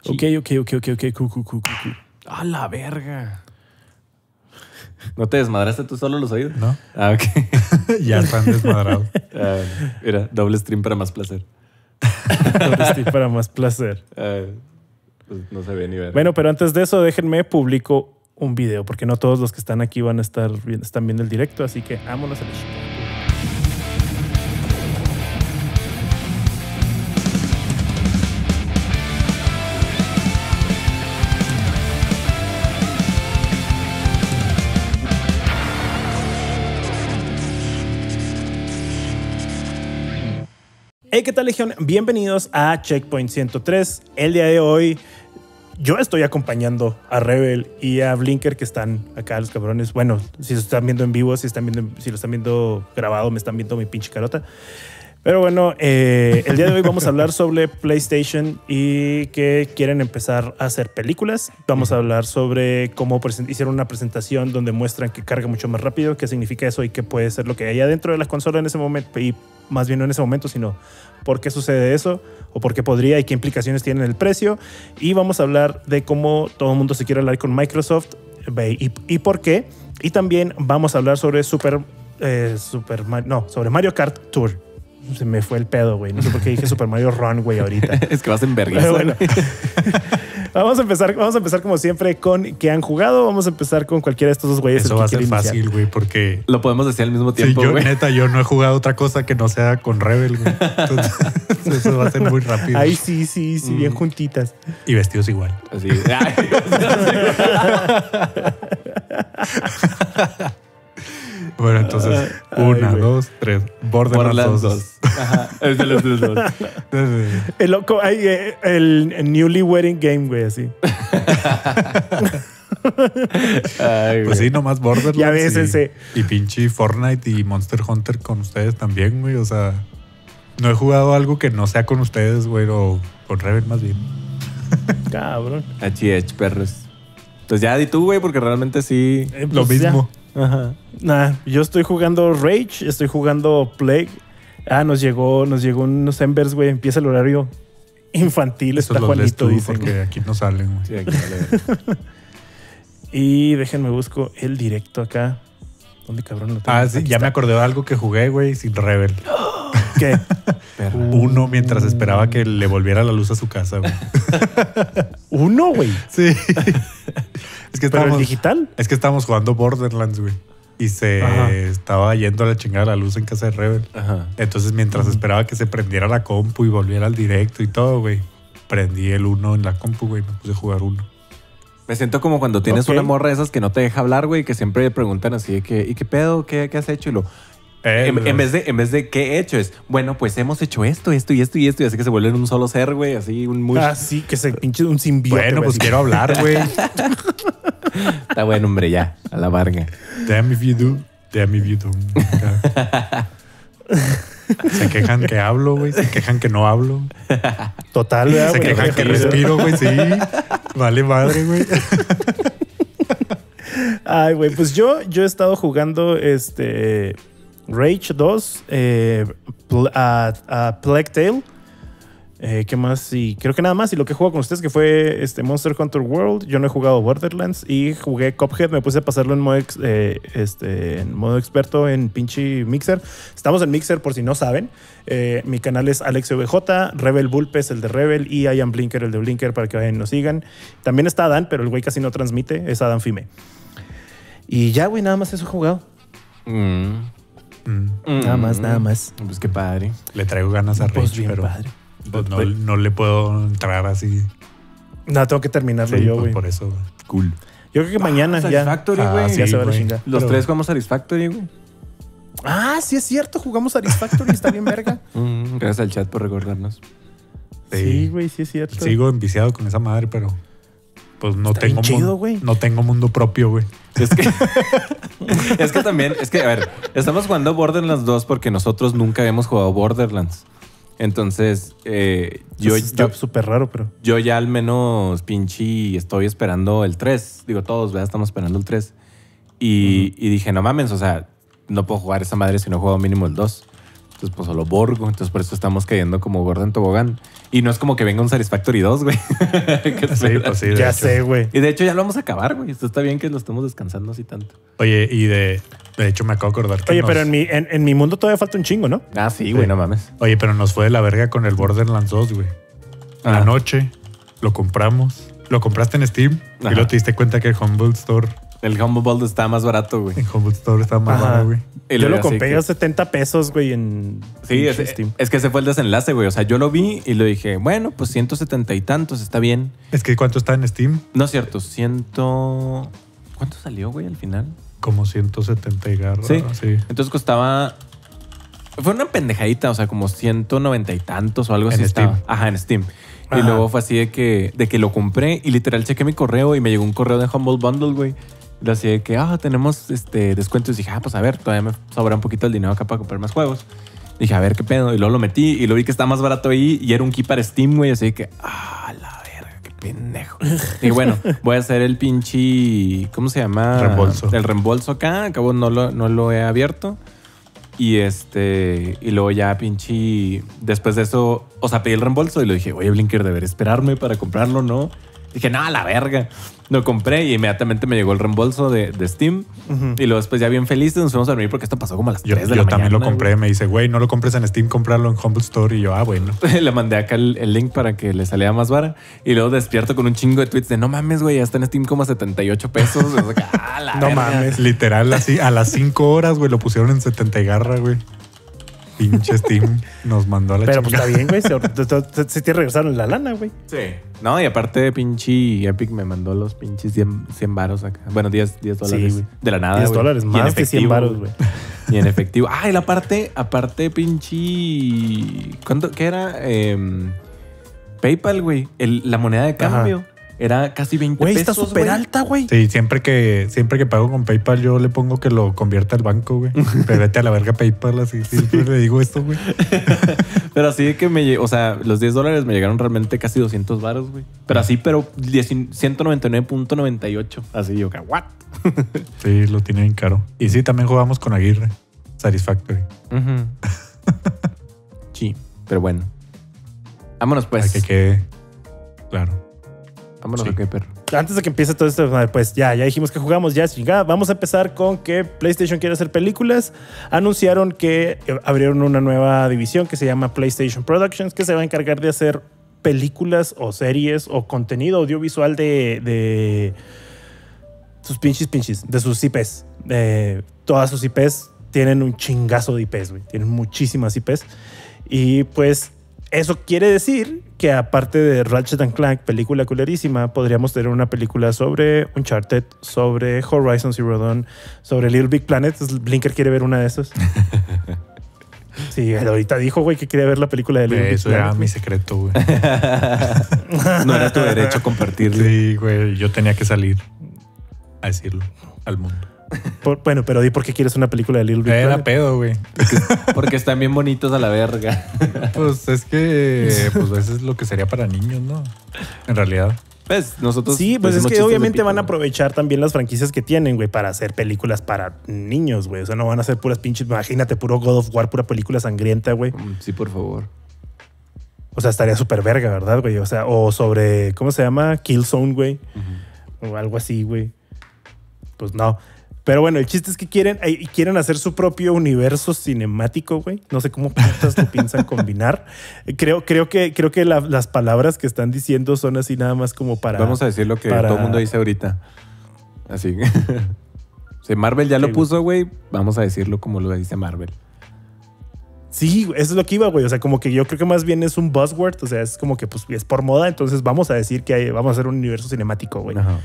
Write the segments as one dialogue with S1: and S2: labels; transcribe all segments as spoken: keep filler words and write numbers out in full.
S1: Ok, ok, ok, ok, ok. Cu, cu, cu, cu, cu.
S2: ¡A la verga! ¿No te desmadraste tú solo los oídos?
S3: No.
S2: Ah, ok.
S3: Ya están desmadrados.
S2: Ah, mira, doble stream para más placer.
S1: Estoy para más placer.
S2: Ah, pues no se ve ni ver.
S1: Bueno, pero antes de eso, déjenme publico un video, porque no todos los que están aquí van a estar están viendo el directo, así que vámonos a la chica. Hey, ¿qué tal, Legión? Bienvenidos a Checkpoint ciento tres. El día de hoy yo estoy acompañando a Rebel y a Blinker, que están acá, los cabrones. Bueno, si lo están viendo en vivo, si, están viendo, si lo están viendo grabado, me están viendo mi pinche carota. Pero bueno, eh, el día de hoy vamos a hablar sobre PlayStation y que quieren empezar a hacer películas. Vamos a hablar sobre cómo hicieron una presentación donde muestran que carga mucho más rápido, qué significa eso y qué puede ser lo que hay adentro de la consola en ese momento. Y más bien no en ese momento, sino por qué sucede eso o por qué podría y qué implicaciones tiene en el precio. Y vamos a hablar de cómo todo el mundo se quiere hablar con Microsoft y, y por qué. Y también vamos a hablar sobre Super, eh, Super no, sobre Mario Kart Tour. Se me fue el pedo, güey. No sé por qué dije Super Mario Run, güey, ahorita.
S2: Es que vas en vergüenza.
S1: Pero bueno. Vamos a empezar, vamos a empezar como siempre con qué han jugado. Vamos a empezar con cualquiera de estos dos güeyes.
S3: Eso va a ser fácil, güey, porque...
S2: Lo podemos decir al mismo tiempo,
S3: sí, yo,
S2: güey.
S3: neta, yo no he jugado otra cosa que no sea con Rebel, güey. Entonces, eso va a ser muy rápido.
S1: Ahí sí, sí, sí, mm. bien juntitas.
S3: Y vestidos igual.
S2: Así.
S3: Bueno, entonces, Ay, una, güey. dos, tres. Borderlands, Borderlands dos.
S2: Ajá, es de los dos.
S1: El loco, el, el, el Newly Wedding Game, güey, así.
S2: Ay,
S3: pues sí, nomás Borderlands.
S1: Ya ves
S3: y,
S1: ese.
S3: Y pinche Fortnite y Monster Hunter con ustedes también, güey. O sea, no he jugado algo que no sea con ustedes, güey, o con Rebel más bien.
S1: Cabrón.
S2: H H, perros. Pues ya di tú, güey, porque realmente sí.
S1: Eh, pues
S3: lo mismo.
S1: Ya. Ajá. Nah, yo estoy jugando Rage, estoy jugando Plague. Ah, nos llegó, nos llegó unos Embers, güey. Empieza el horario infantil.
S3: Eso
S1: está Juanito, dicen.
S3: Porque aquí no salen, güey.
S2: Sí, aquí vale.
S1: Y déjenme busco el directo acá. ¿Dónde cabrón lo tengo?
S3: Ah, sí, aquí ya está. Me acordé de algo que jugué, güey, sin Rebel.
S1: ¿Qué?
S3: Uno mientras esperaba que le volviera la luz a su casa, güey.
S1: ¿Uno, güey?
S3: Sí. Es que
S1: ¿Pero el digital?
S3: Es que estábamos jugando Borderlands, güey. Y se Ajá. estaba yendo a la chingada la luz en casa de Rebel.
S2: Ajá.
S3: Entonces, mientras Ajá. esperaba que se prendiera la compu y volviera al directo y todo, güey, prendí el uno en la compu, güey, me puse a jugar uno.
S2: Me siento como cuando tienes okay. una morra de esas que no te deja hablar, güey, que siempre preguntan así de que, ¿y qué pedo? ¿Qué, qué has hecho? Y lo... Eh, en, en, vez de, en vez de ¿qué he hecho? Es, bueno, pues hemos hecho esto, esto y esto y esto. Y así que se vuelven un solo ser, güey. Así un muy...
S1: Ah, sí, que se pinche un simbionte.
S3: Bueno, pues
S1: así.
S3: Quiero hablar, güey.
S2: Está bueno, hombre, ya. A la varga.
S3: Damn if you do. Damn if you don't. Se quejan que hablo, güey. Se quejan que no hablo.
S1: Total, güey.
S3: Se quejan no que respiro, güey. Sí. Vale madre, güey.
S1: Ay, güey. Pues yo, yo he estado jugando este... Rage dos, eh, a, a Plague Tale, eh, ¿qué más? Y creo que nada más. Y lo que juego con ustedes que fue este Monster Hunter World. Yo no he jugado Borderlands y jugué Cuphead. Me puse a pasarlo en modo, ex, eh, este, en modo experto en pinche Mixer. Estamos en Mixer por si no saben. Eh, mi canal es Alex V J, Rebel Bulpes, el de Rebel, y I Am Blinker, el de Blinker, para que vayan y nos sigan. También está Adán, pero el güey casi no transmite. Es Adán Fime. Y ya, güey, nada más eso he jugado.
S2: Mm.
S1: Mm. Nada más, nada más.
S2: Pues qué padre.
S3: Le traigo ganas a Rage,
S1: pues bien
S3: pero
S1: padre.
S3: Pues no, no le puedo entrar así.
S1: No, tengo que terminarlo
S3: sí,
S1: yo, güey.
S3: Pues por eso, güey.
S2: Cool.
S1: Yo creo que mañana
S2: ah,
S1: ya.
S2: Satisfactory, güey.
S1: Ah, sí, ya se va la chingada.
S2: Los
S1: pero...
S2: tres jugamos Satisfactory, güey.
S1: Ah, sí es cierto. Jugamos Satisfactory. Está bien verga.
S2: Mm, gracias al chat por recordarnos.
S1: Sí, güey, sí, sí es cierto.
S3: Sigo enviciado con esa madre, pero... Pues no
S1: Está
S3: tengo,
S1: chido,
S3: mundo, no tengo mundo propio, güey.
S2: Es que, es que también, es que, a ver, estamos jugando Borderlands dos porque nosotros nunca habíamos jugado Borderlands. Entonces, eh, yo...
S1: Está súper raro, pero...
S2: Yo ya al menos, pinche, estoy esperando el tres. Digo, todos, ¿verdad? Estamos esperando el tres. Y, uh-huh. y dije, no mames, o sea, no puedo jugar esa madre si no juego mínimo el dos. Entonces, pues solo Borgo. Entonces, por eso estamos cayendo como gordo en tobogán. Y no es como que venga un Satisfactory dos, güey.
S3: Sí, pues sí,
S1: ya
S3: hecho.
S1: sé, güey.
S2: Y de hecho ya lo vamos a acabar, güey. Esto está bien que lo estemos descansando así tanto.
S3: Oye, y de, de hecho me acabo de acordar que
S1: Oye,
S3: nos-
S1: pero en mi, en, en mi mundo todavía falta un chingo, ¿no?
S2: Ah, sí, güey,
S3: Sí.
S2: no mames.
S3: Oye, pero nos fue de la verga con el Borderlands dos, güey.
S2: Ah.
S3: Anoche lo compramos. Lo compraste en Steam
S2: Ajá.
S3: y luego te diste cuenta que el Humble Store,
S2: El Humble Bundle está más barato, güey.
S3: en Humble Store está más
S1: Ajá.
S3: barato, güey.
S2: Y
S1: Yo
S2: luego
S1: lo
S2: así
S1: compré
S2: que-
S1: a setenta pesos, güey, en
S2: Sí,
S1: en
S2: es,
S1: Steam.
S2: es que ese fue el desenlace, güey. O sea, yo lo vi y lo dije, bueno, pues ciento setenta y tantos, está bien.
S3: Es que ¿cuánto está en Steam?
S2: No es cierto, ciento... ¿Cuánto salió, güey, al final?
S3: Como ciento setenta y garra.
S2: Sí.
S3: sí.
S2: Entonces costaba... Fue una pendejadita, o sea, como ciento noventa y tantos o algo
S3: En
S2: así estaba.
S3: Steam.
S2: Ajá, en Steam. Y
S1: Ajá.
S2: luego fue así de que, de que lo compré y literal chequé mi correo y me llegó un correo de Humble Bundle, güey. Y lo así de que, ah, tenemos este descuentos. Y dije, ah, pues a ver, todavía me sobra un poquito el dinero acá para comprar más juegos. Dije, a ver qué pedo. Y luego lo metí y lo vi que está más barato ahí y era un key para Steam, güey. Así de que, ah, la verga, qué pendejo. Y bueno, voy a hacer el pinche, ¿cómo se llama?
S3: Reembolso.
S2: El reembolso acá. Acabo no lo, no lo he abierto. Y este, y luego ya pinche, después de eso, o sea, pedí el reembolso y le dije, oye, Blinker, debería esperarme para comprarlo, ¿no? Dije, no, a la verga. Lo compré y inmediatamente me llegó el reembolso de, de Steam.
S1: Ujú.
S2: Y luego después ya bien felices nos fuimos a dormir porque esto pasó como a las
S3: Yo,
S2: tres de
S3: yo
S2: la
S3: también
S2: mañana.
S3: lo compré. Me dice, güey, no lo compres en Steam, comprarlo en Humble Store. Y yo, ah, bueno.
S2: güey. Le mandé acá el, el link para que le saliera más vara. Y luego despierto con un chingo de tweets de, no mames, güey, ya está en Steam como a setenta y ocho pesos. O sea, que, ah, la
S1: No
S2: verga.
S1: mames.
S3: Literal, así, a las cinco horas, güey, lo pusieron en setenta y garra, güey. Pinche Steam nos mandó a la
S1: Pero pues
S3: chingada.
S1: está bien, güey. Se, te- te- se te regresaron la lana, güey.
S2: Sí. No, y aparte, pinche Epic me mandó los pinches cien, cien varos acá. Bueno, diez, diez dólares.
S1: güey.
S2: De la nada.
S1: diez
S2: güey.
S1: dólares,
S2: Y en
S1: más de cien
S2: efectivo,
S1: varos, güey.
S2: Y en efectivo. Ah, y la parte, aparte, pinche. ¿Cuánto? ¿Qué era? Em, PayPal, güey. El- La moneda de cambio. Era casi veinte
S1: Güey,
S2: pesos.
S1: está súper
S2: güey.
S1: alta, güey.
S3: Sí, siempre que, siempre que pago con PayPal, yo le pongo que lo convierta al banco, güey. Pero vete a la verga PayPal, así. Siempre le digo esto, güey.
S2: Pero así de que me llegó, o sea, los diez dólares me llegaron realmente casi doscientos varos, güey. Pero así, pero ciento noventa y nueve punto noventa y ocho. Así yo, ¿what?
S3: Sí, lo tiene bien caro. Y sí, también jugamos con Aguirre. Satisfactory.
S2: Ujú. Sí, pero bueno. Vámonos, pues.
S3: Para que quede claro.
S2: Vámonos,
S3: Sí.
S2: ok, perro.
S1: Antes de que empiece todo esto, pues ya, ya dijimos que jugamos, ya chingada. Vamos a empezar con que PlayStation quiere hacer películas. Anunciaron que abrieron una nueva división que se llama PlayStation Productions, que se va a encargar de hacer películas o series o contenido audiovisual de, de sus pinches pinches, de sus I Ps. De todas sus I Ps tienen un chingazo de I Ps, güey. Tienen muchísimas I Ps. Y pues eso quiere decir que aparte de Ratchet and Clank, película culerísima, podríamos tener una película sobre Uncharted, sobre Horizon Zero Dawn, sobre Little Big Planet. Blinker quiere ver una de esas. Sí, él ahorita dijo, güey, que quería ver la película de Little Big
S3: Eso
S1: Planet.
S3: era mi secreto, güey.
S2: No era tu derecho compartirlo.
S3: Sí, güey. Yo tenía que salir a decirlo al mundo.
S1: Por- bueno, pero di por qué quieres una película de Little Big
S3: Era
S1: Planet.
S3: pedo, güey.
S2: Porque están bien bonitos a la verga.
S3: Pues es que pues eso es lo que sería para niños, ¿no? En realidad.
S2: Pues nosotros.
S1: Sí, pues es
S2: decimos
S1: que
S2: chistes de
S1: obviamente
S2: pito,
S1: van a
S2: ¿no?
S1: aprovechar también las franquicias que tienen, güey, para hacer películas para niños, güey. O sea, no van a ser puras pinches, imagínate, puro God of War, pura película sangrienta, güey.
S2: Mm, Sí, por favor.
S1: O sea, estaría súper verga, ¿verdad, güey? O sea, o sobre, ¿cómo se llama? Killzone, güey. O algo así, güey. Pues no. Pero bueno, el chiste es que quieren, eh, quieren hacer su propio universo cinemático, güey. No sé cómo putas lo piensan combinar. Creo, creo que, creo que la- las palabras que están diciendo son así nada más como para...
S2: Vamos a decir lo que
S1: para-
S2: todo el mundo dice ahorita. Así. Si Marvel ya lo
S1: Sí,
S2: puso, güey, vamos a decirlo como lo dice Marvel.
S1: Sí, güey, eso es lo que iba, güey. O sea, como que yo creo que más bien es un buzzword. O sea, es como que pues es por moda. Entonces vamos a decir que hay- vamos a hacer un universo cinemático, güey.
S2: Ajá.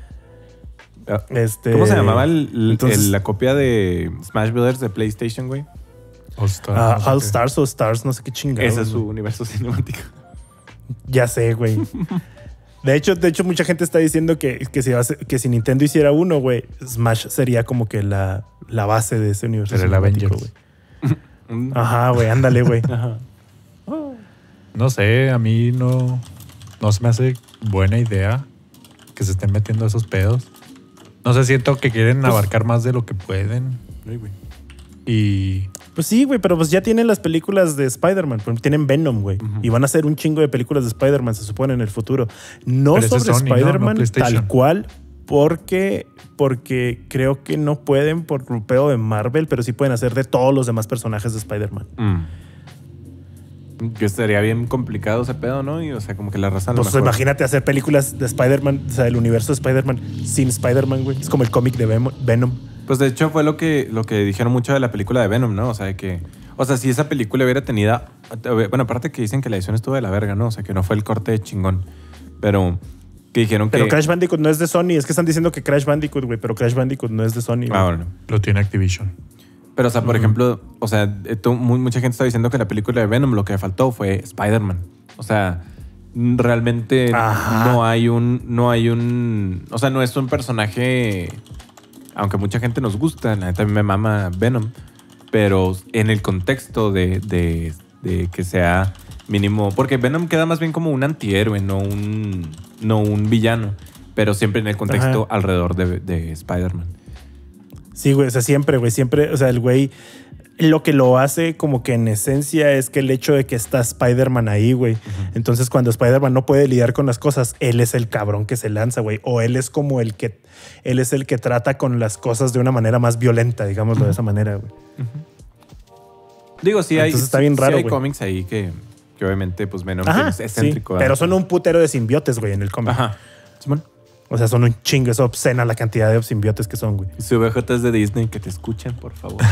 S2: Ah,
S1: Este,
S2: ¿Cómo se llamaba el- el-
S1: entonces-
S2: el- la copia de Smash Brothers de PlayStation, güey?
S3: All Star,
S1: Ah,
S3: no sé
S1: All
S3: qué.
S1: Stars o Stars, no sé qué chingado.
S2: Ese es su
S1: güey.
S2: universo cinemático.
S1: Ya sé, güey. De hecho, de hecho, mucha gente está diciendo que, que, si, va a ser- que si Nintendo hiciera uno, güey, Smash sería como que la, la base de ese universo
S3: Sería el
S1: cinemático,
S3: Avengers.
S1: güey.
S2: Mm.
S1: Ajá, güey, ándale, güey.
S2: Ajá.
S3: No sé, a mí no, no se me hace buena idea que se estén metiendo esos pedos. No sé, siento que quieren
S1: Pues-
S3: abarcar más de lo que pueden.
S2: Ay, güey.
S3: Y
S1: Pues sí, güey, pero pues ya tienen las películas de Spider-Man. Tienen Venom, güey. Uh-huh. Y van a hacer un chingo de películas de Spider-Man, se supone, en el futuro. No pero sobre Spider-Man ¿no? No tal cual, porque, porque creo que no pueden por grupeo de Marvel, pero sí pueden hacer de todos los demás personajes de Spider-Man.
S2: Mm. Que estaría bien complicado ese pedo, ¿no? Y, o sea, como que la raza...
S1: Pues mejor... imagínate hacer películas de Spider-Man, o sea, del universo de Spider-Man sin Spider-Man, güey. Es como el cómic de Venom.
S2: Pues de hecho fue lo que, lo que dijeron mucho de la película de Venom, ¿no? O sea, que... O sea, si esa película hubiera tenido... Bueno, aparte que dicen que la edición estuvo de la verga, ¿no? O sea, que no fue el corte de chingón. Pero... Que dijeron
S1: pero
S2: que...
S1: Pero Crash Bandicoot no es de Sony. Es que están diciendo que Crash Bandicoot, güey. Pero Crash Bandicoot no es de Sony.
S2: Ah, bueno.
S3: Lo tiene Activision.
S2: Pero, o sea, por uh-huh. ejemplo, o sea, tú, muy, mucha gente está diciendo que la película de Venom lo que faltó fue Spider-Man. O sea, realmente Ajá. no hay un... No hay un... O sea, no es un personaje... Aunque mucha gente nos gusta, la neta a mí me mama Venom. Pero en el contexto de, de, de que sea mínimo... Porque Venom queda más bien como un antihéroe, no un, no un villano. Pero siempre en el contexto Ajá. alrededor de, de Spider-Man.
S1: Sí, güey, o sea, siempre, güey, siempre, o sea, el güey, lo que lo hace como que en esencia es que el hecho de que está Spider-Man ahí, güey. Uh-huh. Entonces, cuando Spider-Man no puede lidiar con las cosas, él es el cabrón que se lanza, güey. O él es como el que, él es el que trata con las cosas de una manera más violenta, digámoslo uh-huh. de esa manera, güey.
S2: Uh-huh. Digo, sí hay,
S1: Entonces, está bien raro,
S2: sí hay
S1: güey.
S2: cómics ahí que, que obviamente, pues, Venom es excéntrico.
S1: Sí, pero son un putero de simbiotes, güey, en el cómic.
S2: Ajá. Simón.
S1: O sea, son un chingo, es obscena la cantidad de simbiotes que son, güey.
S2: Si V J es de Disney, que te escuchen, por favor.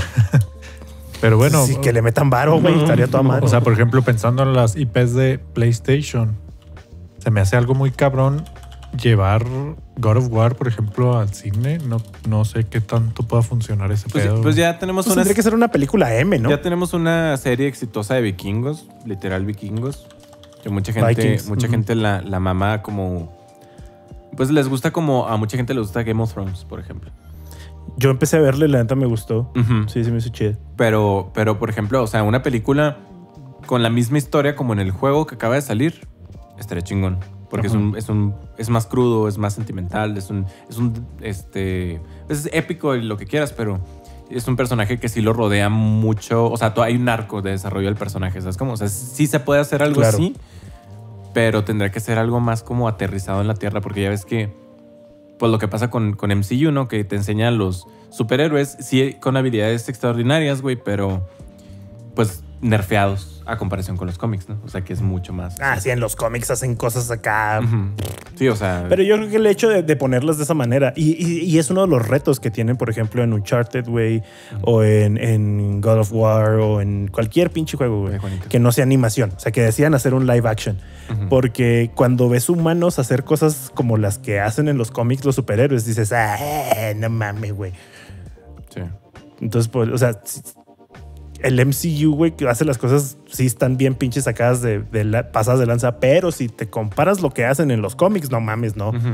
S3: Pero bueno...
S1: Sí, que le metan varo, güey, estaría toda madre.
S3: O sea, por ejemplo, pensando en las I Pes de PlayStation, se me hace algo muy cabrón llevar God of War, por ejemplo, al cine. No, no sé qué tanto pueda funcionar ese
S2: pues,
S3: pedo.
S2: Pues ya tenemos
S1: pues
S2: una...
S1: Tendría que ser una película M, ¿no?
S2: Ya tenemos una serie exitosa de vikingos, literal vikingos, que mucha gente, Vikings. mucha uh-huh. gente la, la mama como... Pues les gusta como... A mucha gente les gusta Game of Thrones, por ejemplo.
S1: Yo empecé a verle, la neta me gustó. Uh-huh. Sí, sí me hizo chido.
S2: Pero, pero, por ejemplo, o sea, una película con la misma historia como en el juego que acaba de salir, estaría chingón. Porque uh-huh. es un, es un... Es más crudo, es más sentimental, es un... Es un... Este... Es épico y lo que quieras, pero... Es un personaje que sí lo rodea mucho... O sea, hay un arco de desarrollo del personaje, ¿sabes cómo? O sea, sí se puede hacer algo claro. así... Pero tendrá que ser algo más como aterrizado en la tierra, porque ya ves que, pues lo que pasa con, con M C U, ¿no? Que te enseña a los superhéroes, sí, con habilidades extraordinarias, güey, pero pues nerfeados a comparación con los cómics, ¿no? O sea, que es mucho más.
S1: Ah, sí, sí en los cómics hacen cosas acá.
S2: Uh-huh. Sí, o sea.
S1: Pero yo creo que el hecho de, de ponerlas de esa manera, y, y, y es uno de los retos que tienen, por ejemplo, en Uncharted, güey, uh-huh. o en, en God of War, o en cualquier pinche juego, güey, que no sea animación. O sea, que decidan hacer un live action. Uh-huh. Porque cuando ves humanos hacer cosas como las que hacen en los cómics los superhéroes, dices, ah, no mames, güey.
S2: Sí.
S1: Entonces, pues, o sea, el M C U, güey, que hace las cosas, sí están bien pinches sacadas de, de la, pasadas de lanza, pero si te comparas lo que hacen en los cómics, no mames, no.
S2: Uh-huh.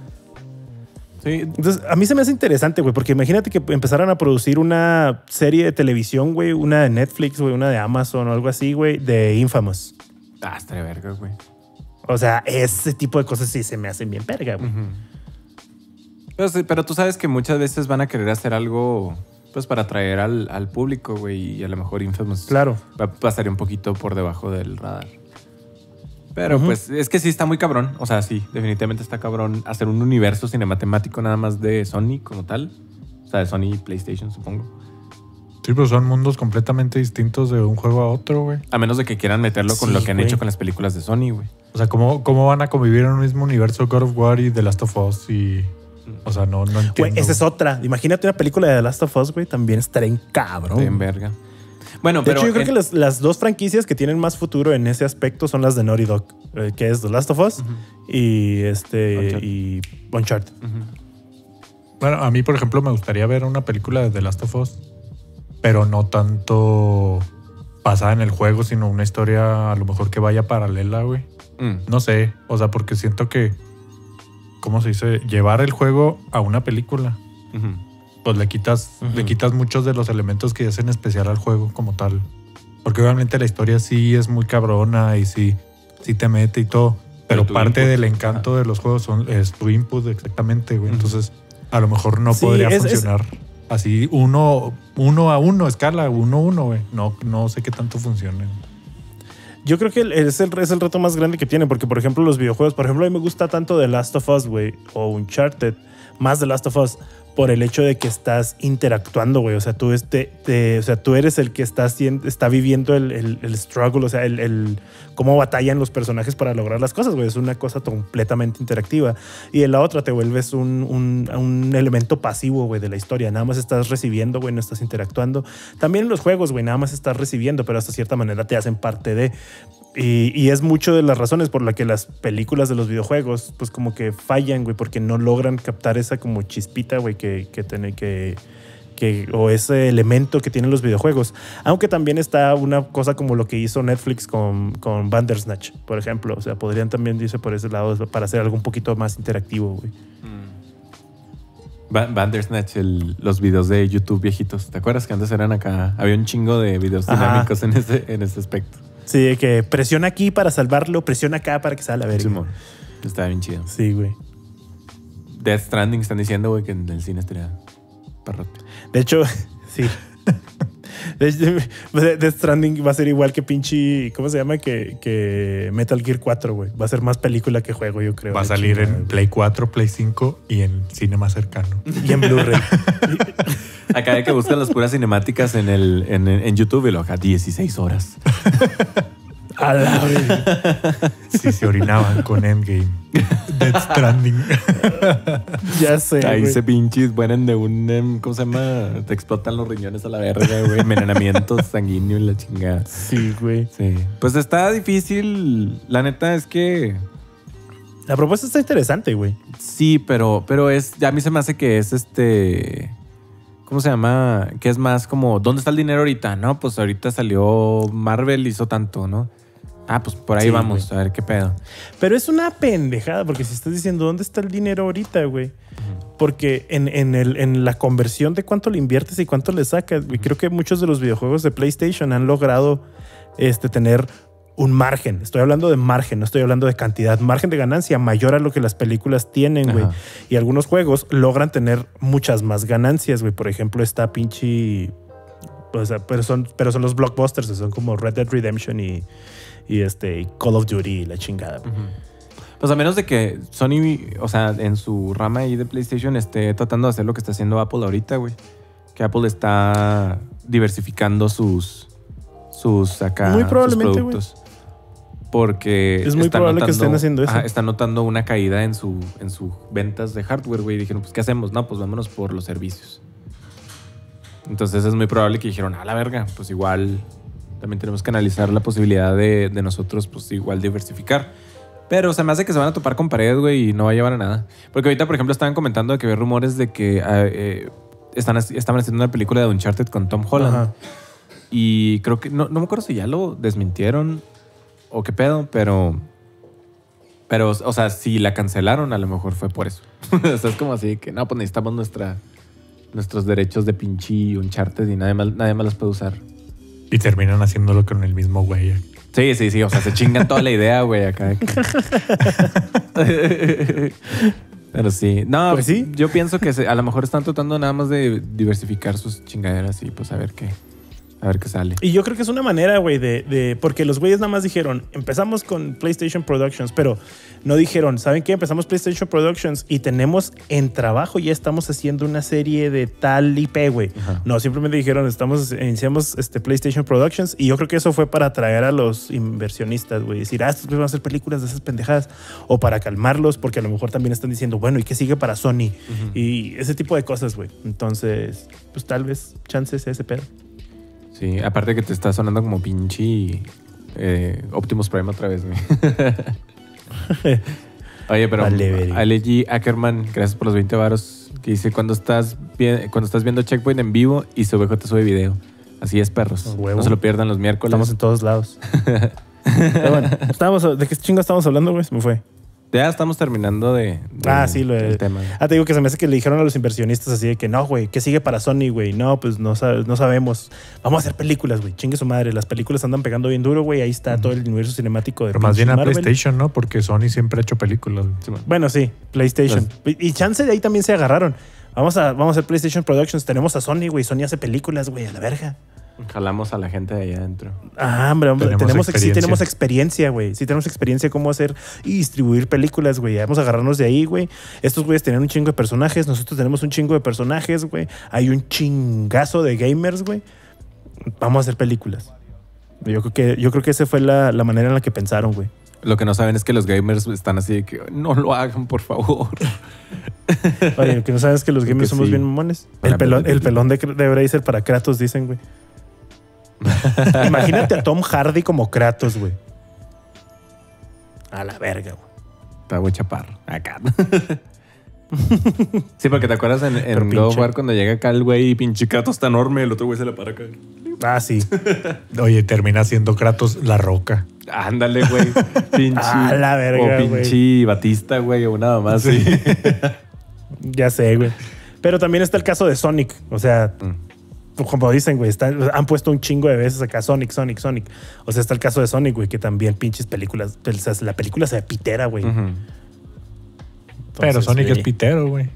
S2: Sí.
S1: Entonces, a mí se me hace interesante, güey, porque imagínate que empezaran a producir una serie de televisión, güey, una de Netflix, güey, una de Amazon o algo así, güey, de Infamous.
S2: Ah, estaría verga, güey.
S1: O sea, ese tipo de cosas sí se me hacen bien verga, güey.
S2: Uh-huh. Pero, pero tú sabes que muchas veces van a querer hacer algo, pues, para atraer al, al público, güey, y a lo mejor Infamous
S1: claro.
S2: va a pasar un poquito por debajo del radar. Pero, uh-huh. pues, es que sí está muy cabrón. O sea, sí, definitivamente está cabrón hacer un universo cinematemático nada más de Sony como tal. O sea, de Sony y PlayStation, supongo.
S3: Sí, pero son mundos completamente distintos de un juego a otro, güey.
S2: A menos de que quieran meterlo con sí, lo que han güey. hecho con las películas de Sony, güey.
S3: O sea, ¿cómo, ¿cómo van a convivir en un mismo universo God of War y The Last of Us? Y, o sea, no, no entiendo.
S1: Güey, esa es otra. Imagínate una película de The Last of Us, güey. También estaría en cabrón.
S2: En verga. Bueno,
S1: de
S2: pero...
S1: hecho, yo creo
S2: en...
S1: que las, las dos franquicias que tienen más futuro en ese aspecto son las de Naughty Dog. Eh, que es The Last of Us uh-huh. y, este, Uncharted. y Uncharted.
S3: Uh-huh. Bueno, a mí, por ejemplo, me gustaría ver una película de The Last of Us, pero no tanto basada en el juego, sino una historia a lo mejor que vaya paralela, güey. Mm. No sé, o sea, porque siento que, ¿cómo se dice? Llevar el juego a una película, uh-huh. pues le quitas, uh-huh. le quitas muchos de los elementos que hacen especial al juego como tal. Porque obviamente la historia sí es muy cabrona y sí, sí te mete y todo, pero, pero parte input, del encanto ajá. de los juegos son, es tu input exactamente, güey. Uh-huh. Entonces, a lo mejor no
S1: sí,
S3: podría
S1: es,
S3: funcionar.
S1: Es...
S3: Así uno, uno a uno, escala, uno a uno, güey. No, no sé qué tanto funciona.
S1: Yo creo que es el, es el reto más grande que tienen, porque, por ejemplo, los videojuegos, por ejemplo, a mí me gusta tanto The Last of Us, güey, o Uncharted, más The Last of Us, por el hecho de que estás interactuando, güey. O sea, tú, este, te, o sea, tú eres el que está, está viviendo el, el, el struggle, o sea, el, el cómo batallan los personajes para lograr las cosas, güey. Es una cosa completamente interactiva. Y en la otra te vuelves un, un, un elemento pasivo, güey, de la historia. Nada más estás recibiendo, güey, no estás interactuando. También en los juegos, güey, nada más estás recibiendo, pero hasta cierta manera te hacen parte de... Y, y es mucho de las razones por las que las películas de los videojuegos, pues como que fallan, güey, porque no logran captar esa como chispita, güey, que, que tiene que, que, o ese elemento que tienen los videojuegos. Aunque también está una cosa como lo que hizo Netflix con, con Bandersnatch, por ejemplo. O sea, podrían también irse por ese lado para hacer algo un poquito más interactivo, güey.
S2: Mm. Bandersnatch, el, los videos de YouTube viejitos. ¿Te acuerdas que antes eran acá? Había un chingo de videos dinámicos en ese, en ese aspecto.
S1: Sí, que presiona aquí para salvarlo, presiona acá para que salga a ver.
S2: Simón, está bien chido.
S1: Sí, güey.
S2: Death Stranding están diciendo, güey, que en el cine estaría parrote.
S1: De hecho, sí. Death Stranding va a ser igual que pinche, ¿cómo se llama? Que, que Metal Gear cuatro, güey. Va a ser más película que juego, yo creo.
S3: Va a salir chingada, en güey. Play cuatro, Play cinco y en cine más cercano.
S1: Y en Blu-ray.
S2: Acá hay que buscar las puras cinemáticas en, el, en, en YouTube y lo acá dieciséis horas.
S1: A la vez.
S3: Sí, se orinaban con Endgame. Death Stranding.
S1: Ya sé.
S2: Ahí
S1: güey.
S2: se pinches mueren de un, ¿cómo se llama? Te explotan los riñones a la verga, güey. Envenenamiento sanguíneo y la chingada.
S1: Sí, güey.
S2: Sí. Pues está difícil. La neta es que...
S1: La propuesta está interesante, güey.
S2: Sí, pero, pero es... A mí se me hace que es este... ¿Cómo se llama? Que es más como... ¿Dónde está el dinero ahorita? No, pues ahorita salió Marvel, hizo tanto, ¿no? Ah, pues por ahí sí, vamos, güey. A ver qué pedo.
S1: Pero es una pendejada, porque si estás diciendo ¿dónde está el dinero ahorita, güey? Uh-huh. Porque en, en, el, en la conversión de cuánto le inviertes y cuánto le sacas, uh-huh. creo que muchos de los videojuegos de PlayStation han logrado este, tener un margen. Estoy hablando de margen, no estoy hablando de cantidad. Margen de ganancia mayor a lo que las películas tienen, güey. Y algunos juegos logran tener muchas más ganancias, güey. Por ejemplo, está pinche... O sea, pero son, pero son los blockbusters, son como Red Dead Redemption y... Y este Call of Duty y la chingada.
S2: Uh-huh. Pues a menos de que Sony, o sea, en su rama ahí de PlayStation esté tratando de hacer lo que está haciendo Apple ahorita, güey. Que Apple está diversificando sus sus acá
S1: muy probablemente,
S2: sus productos. Wey. Porque
S1: es muy probable notando, que estén haciendo eso.
S2: Ajá, están notando una caída en su en sus ventas de hardware, güey. Y dijeron, pues ¿qué hacemos? No, pues vámonos por los servicios. Entonces es muy probable que dijeron, a la verga, pues igual también tenemos que analizar la posibilidad de, de nosotros, pues igual diversificar. Pero se me hace que se van a topar con pared, güey, y no va a llevar a nada. Porque ahorita, por ejemplo, estaban comentando que había rumores de que eh, están, estaban haciendo una película de Uncharted con Tom Holland. Ajá. Y creo que, no, no me acuerdo si ya lo desmintieron o qué pedo, pero... Pero, o sea, si la cancelaron, a lo mejor fue por eso. O sea, es como así que, no, pues necesitamos nuestra, nuestros derechos de pinche Uncharted y nadie más, nadie más los puede usar.
S3: Y terminan haciéndolo con el mismo güey.
S2: Sí, sí, sí. O sea, se chingan toda la idea, güey, acá. Pero sí. No,
S1: pues sí.
S2: Yo pienso que se, a lo mejor están tratando nada más de diversificar sus chingaderas y pues a ver qué. A ver qué sale.
S1: Y yo creo que es una manera, güey, de, de... Porque los güeyes nada más dijeron, empezamos con PlayStation Productions, pero no dijeron, ¿saben qué? Empezamos PlayStation Productions y tenemos en trabajo, ya estamos haciendo una serie de tal I P, güey. No, simplemente dijeron, estamos, iniciamos este PlayStation Productions y yo creo que eso fue para atraer a los inversionistas, güey. Decir, ah, estos van a hacer películas de esas pendejadas. O para calmarlos, porque a lo mejor también están diciendo, bueno, ¿y qué sigue para Sony? Uh-huh. Y ese tipo de cosas, güey. Entonces, pues tal vez chances ese pedo.
S2: Sí, aparte que te está sonando como pinche eh, Optimus Prime otra vez, güey. Oye, pero vale, Ale G. Ackerman, gracias por los veinte varos, que dice, cuando estás, bien, cuando estás viendo Checkpoint en vivo y su ovejo te sube video. Así es, perros. No se lo pierdan los miércoles.
S1: Estamos en todos lados. Pero bueno, estábamos, ¿de qué chingo estamos hablando, güey? Se me fue.
S2: Ya estamos terminando de, de
S1: ah, sí, lo
S2: el tema.
S1: Ah, te digo que se me hace que le dijeron a los inversionistas así de que no, güey, ¿qué sigue para Sony, güey? No, pues no, no sabemos. Vamos a hacer películas, güey. Chingue su madre. Las películas andan pegando bien duro, güey. Ahí está uh-huh. todo el universo cinemático de
S3: Pero más bien a Marvel. PlayStation, ¿no? Porque Sony siempre ha hecho películas.
S1: Sí, bueno, sí, PlayStation. Los... Y chance de ahí también se agarraron. Vamos a, vamos a hacer PlayStation Productions. Tenemos a Sony, güey. Sony hace películas, güey, a la verga.
S2: Jalamos a la gente de allá adentro.
S1: Ah, hombre, hombre.
S3: Tenemos
S1: Tenemos, sí
S3: experiencia.
S1: tenemos experiencia, güey. Sí tenemos experiencia cómo hacer y distribuir películas, güey. Vamos a agarrarnos de ahí, güey. Estos güeyes tenían un chingo de personajes. Nosotros tenemos un chingo de personajes, güey. Hay un chingazo de gamers, güey. Vamos a hacer películas. Yo creo que, yo creo que esa fue la, la manera en la que pensaron, güey.
S2: Lo que no saben es que los gamers están así de que no lo hagan, por favor.
S1: Oye, lo que no sabes es que los gamers
S2: Que
S1: somos
S2: sí.
S1: bien mamones. El pelón, el pelón de, de Bracer para Kratos, dicen, güey. Imagínate a Tom Hardy como Kratos, güey. A la verga, güey.
S2: Está muy chaparro. Acá. Sí, porque te acuerdas en,
S1: Pero
S2: en God of
S1: pinche.
S2: War cuando llega acá el güey y pinche Kratos está enorme, el otro güey se le para acá.
S1: Ah, sí.
S3: Oye, termina siendo Kratos la roca.
S2: Ándale, güey. Pinche.
S1: A la verga,
S2: O pinche Batista, güey, o nada más. Sí.
S1: Ya sé, güey. Pero también está el caso de Sonic. O sea,
S2: Mm.
S1: como dicen, güey, está- han puesto un chingo de veces acá Sonic, Sonic, Sonic. O sea, está el caso de Sonic, güey, que también pinches películas. O sea, la película se ve pitera, güey.
S2: Ujú.
S3: Pero
S1: Entonces,
S3: Sonic
S1: sí.
S3: es pitero, güey.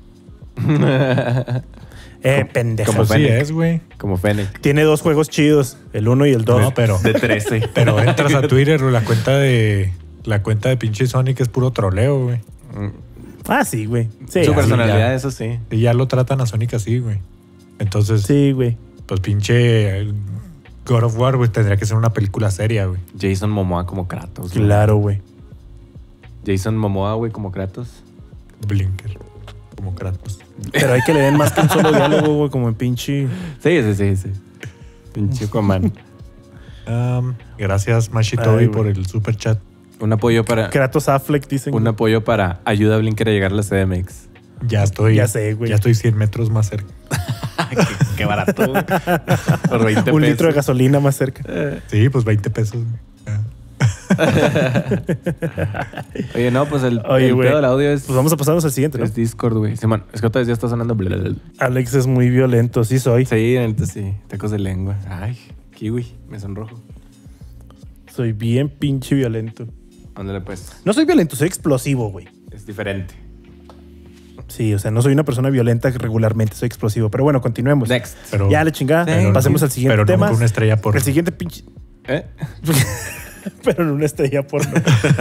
S1: Eh, pendejo.
S2: como
S3: Pues sí
S2: Fennec.
S3: es, güey.
S2: Como Fennec.
S1: Tiene dos juegos chidos, el uno y el dos.
S3: No, pero,
S2: De trece.
S3: pero entras a Twitter, la cuenta de la cuenta de pinche Sonic es puro troleo, güey.
S1: Ah, sí, güey. Sí,
S2: Su
S1: así
S2: personalidad,
S1: ya.
S2: eso sí.
S3: Y ya lo tratan a Sonic así, güey. Entonces,
S1: Sí, güey.
S3: pues pinche eh, God of War, güey, tendría que ser una película seria, güey.
S2: Jason Momoa como Kratos. güey.
S1: Claro, güey.
S2: Jason Momoa, güey, como Kratos.
S3: Blinker, como Kratos.
S1: Pero hay que le den más que un solo diálogo, güey, como en pinche.
S2: Sí, sí, sí, sí. Pinche Aquaman.
S3: Um, gracias,
S1: Ay,
S3: Mashitobi,
S1: güey.
S3: por el super chat.
S2: Un apoyo para.
S1: Kratos Affleck, dicen.
S2: Un apoyo para ayuda a Blinker a llegar a la C D M X.
S3: Ya estoy.
S1: Ya sé, güey.
S3: Ya estoy cien metros más cerca.
S2: qué, qué barato. güey. Por veinte
S1: Un litro de
S2: pesos.
S1: gasolina más cerca.
S3: Sí, pues veinte pesos. güey. Ya.
S2: Oye, no, pues el,
S1: Oye,
S2: el
S1: güey.
S2: pedo del audio es,
S1: Pues vamos a pasarnos al siguiente, ¿no?
S2: es Discord, güey. Simón, es que otra vez ya está sonando. bla, bla, bla.
S1: Alex es muy violento, sí soy.
S2: Sí, entonces sí. Tacos de lengua. Ay, kiwi. Me sonrojo.
S1: Soy bien pinche violento.
S2: Ándale, pues.
S1: No soy violento, soy explosivo, güey.
S2: Es diferente.
S1: Sí, o sea, no soy una persona violenta regularmente, soy explosivo. Pero bueno, continuemos.
S2: Next.
S3: Pero,
S1: Ya, la chingada.
S2: Pero
S1: Pasemos
S3: no-
S1: al siguiente
S3: pero
S1: tema.
S3: nunca una estrella por.
S1: El siguiente pinche.
S2: ¿Eh?
S1: Pero en una estrella porno.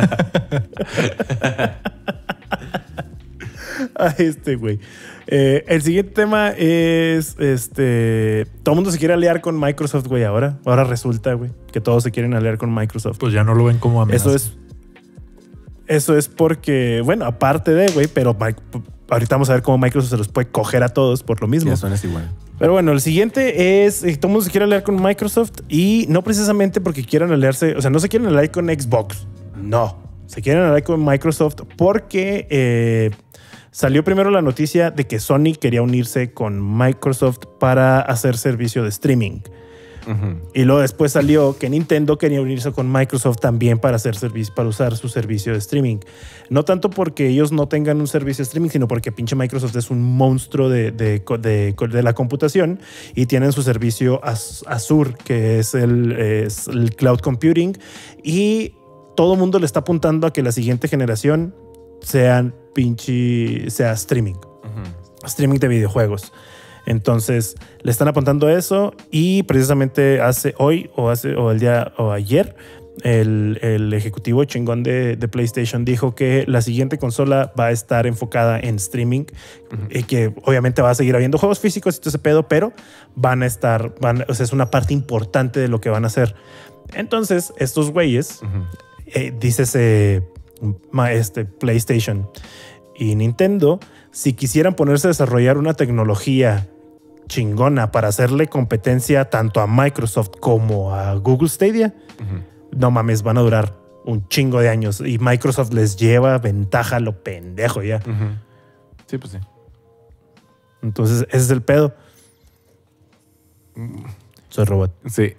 S1: Ay, este güey. Eh, el siguiente tema es este. Todo el mundo se quiere aliar con Microsoft, güey, ahora. Ahora resulta, güey, que todos se quieren aliar con Microsoft.
S3: Pues ya no lo ven como amenaza.
S1: Eso es. Eso es porque, bueno, aparte de, güey, pero Mi- ahorita vamos a ver cómo Microsoft se los puede coger a todos por lo mismo.
S2: Ya suenas igual.
S1: Pero bueno, el siguiente es, eh, todo el mundo se quiere aliar con Microsoft y no precisamente porque quieran aliarse, o sea, no se quieren aliar con Xbox, no, se quieren aliar con Microsoft porque eh, salió primero la noticia de que Sony quería unirse con Microsoft para hacer servicio de streaming.
S2: Ujú.
S1: Y luego después salió que Nintendo quería unirse con Microsoft también para hacer servicio, para usar su servicio de streaming. No tanto porque ellos no tengan un servicio de streaming, sino porque pinche Microsoft es un monstruo de, de, de, de la computación y tienen su servicio Az- Azure, que es el, es el cloud computing. Y todo el mundo le está apuntando a que la siguiente generación sean pinche, sea streaming.
S2: Ujú.
S1: Streaming de videojuegos. Entonces le están apuntando a eso y precisamente hace hoy o hace o el día o ayer el, el ejecutivo chingón de, de PlayStation dijo que la siguiente consola va a estar enfocada en streaming y que obviamente va a seguir habiendo juegos físicos y todo ese pedo, pero van a estar, van, o sea, es una parte importante de lo que van a hacer. Entonces estos güeyes,
S2: Ujú.
S1: eh, dícese ma- este, PlayStation y Nintendo, si quisieran ponerse a desarrollar una tecnología chingona para hacerle competencia tanto a Microsoft como a Google Stadia,
S2: Ujú.
S1: no mames, van a durar un chingo de años y Microsoft les lleva ventaja a lo pendejo ya.
S2: Ujú. Sí, pues sí.
S1: Entonces, ese es el pedo. Soy robot.
S2: Sí.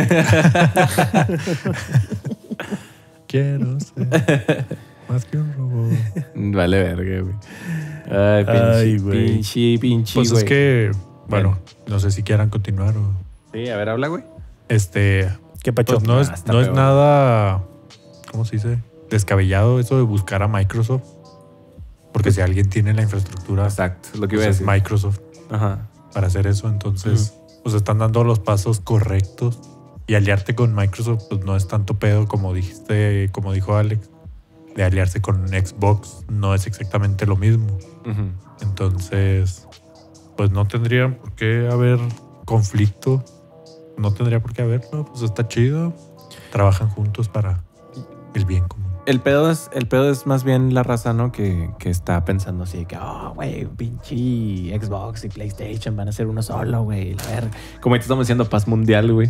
S3: Quiero ser más que un robot.
S2: Vale verga, güey. Ay, pinche,
S1: Ay, güey.
S2: pinche, pinche,
S3: Pues
S2: güey.
S3: es que, bueno, no sé si quieran continuar o.
S2: Sí, a ver, habla, güey.
S3: Este.
S1: ¿Qué pacho?
S3: Pues no es,
S2: Ah, está
S3: no es
S2: peor.
S3: nada. ¿Cómo se dice? Descabellado eso de buscar a Microsoft. Porque si alguien tiene la infraestructura,
S2: exacto, lo que iba
S3: pues
S2: a decir.
S3: es Microsoft.
S2: Ajá.
S3: Para hacer eso, entonces uh-huh. pues están dando los pasos correctos. Y aliarte con Microsoft pues no es tanto pedo como dijiste, como dijo Alex. De aliarse con Xbox no es exactamente lo mismo. Uh-huh. Entonces, pues no tendría por qué haber conflicto. No tendría por qué haberlo. Pues está chido. Trabajan juntos para el bien común.
S2: El pedo es, el pedo es más bien la raza, ¿no? Que, que está pensando así de que, oh, güey, pinche Xbox y PlayStation van a ser uno solo, güey. La verga. Como ahorita estamos diciendo paz mundial, güey.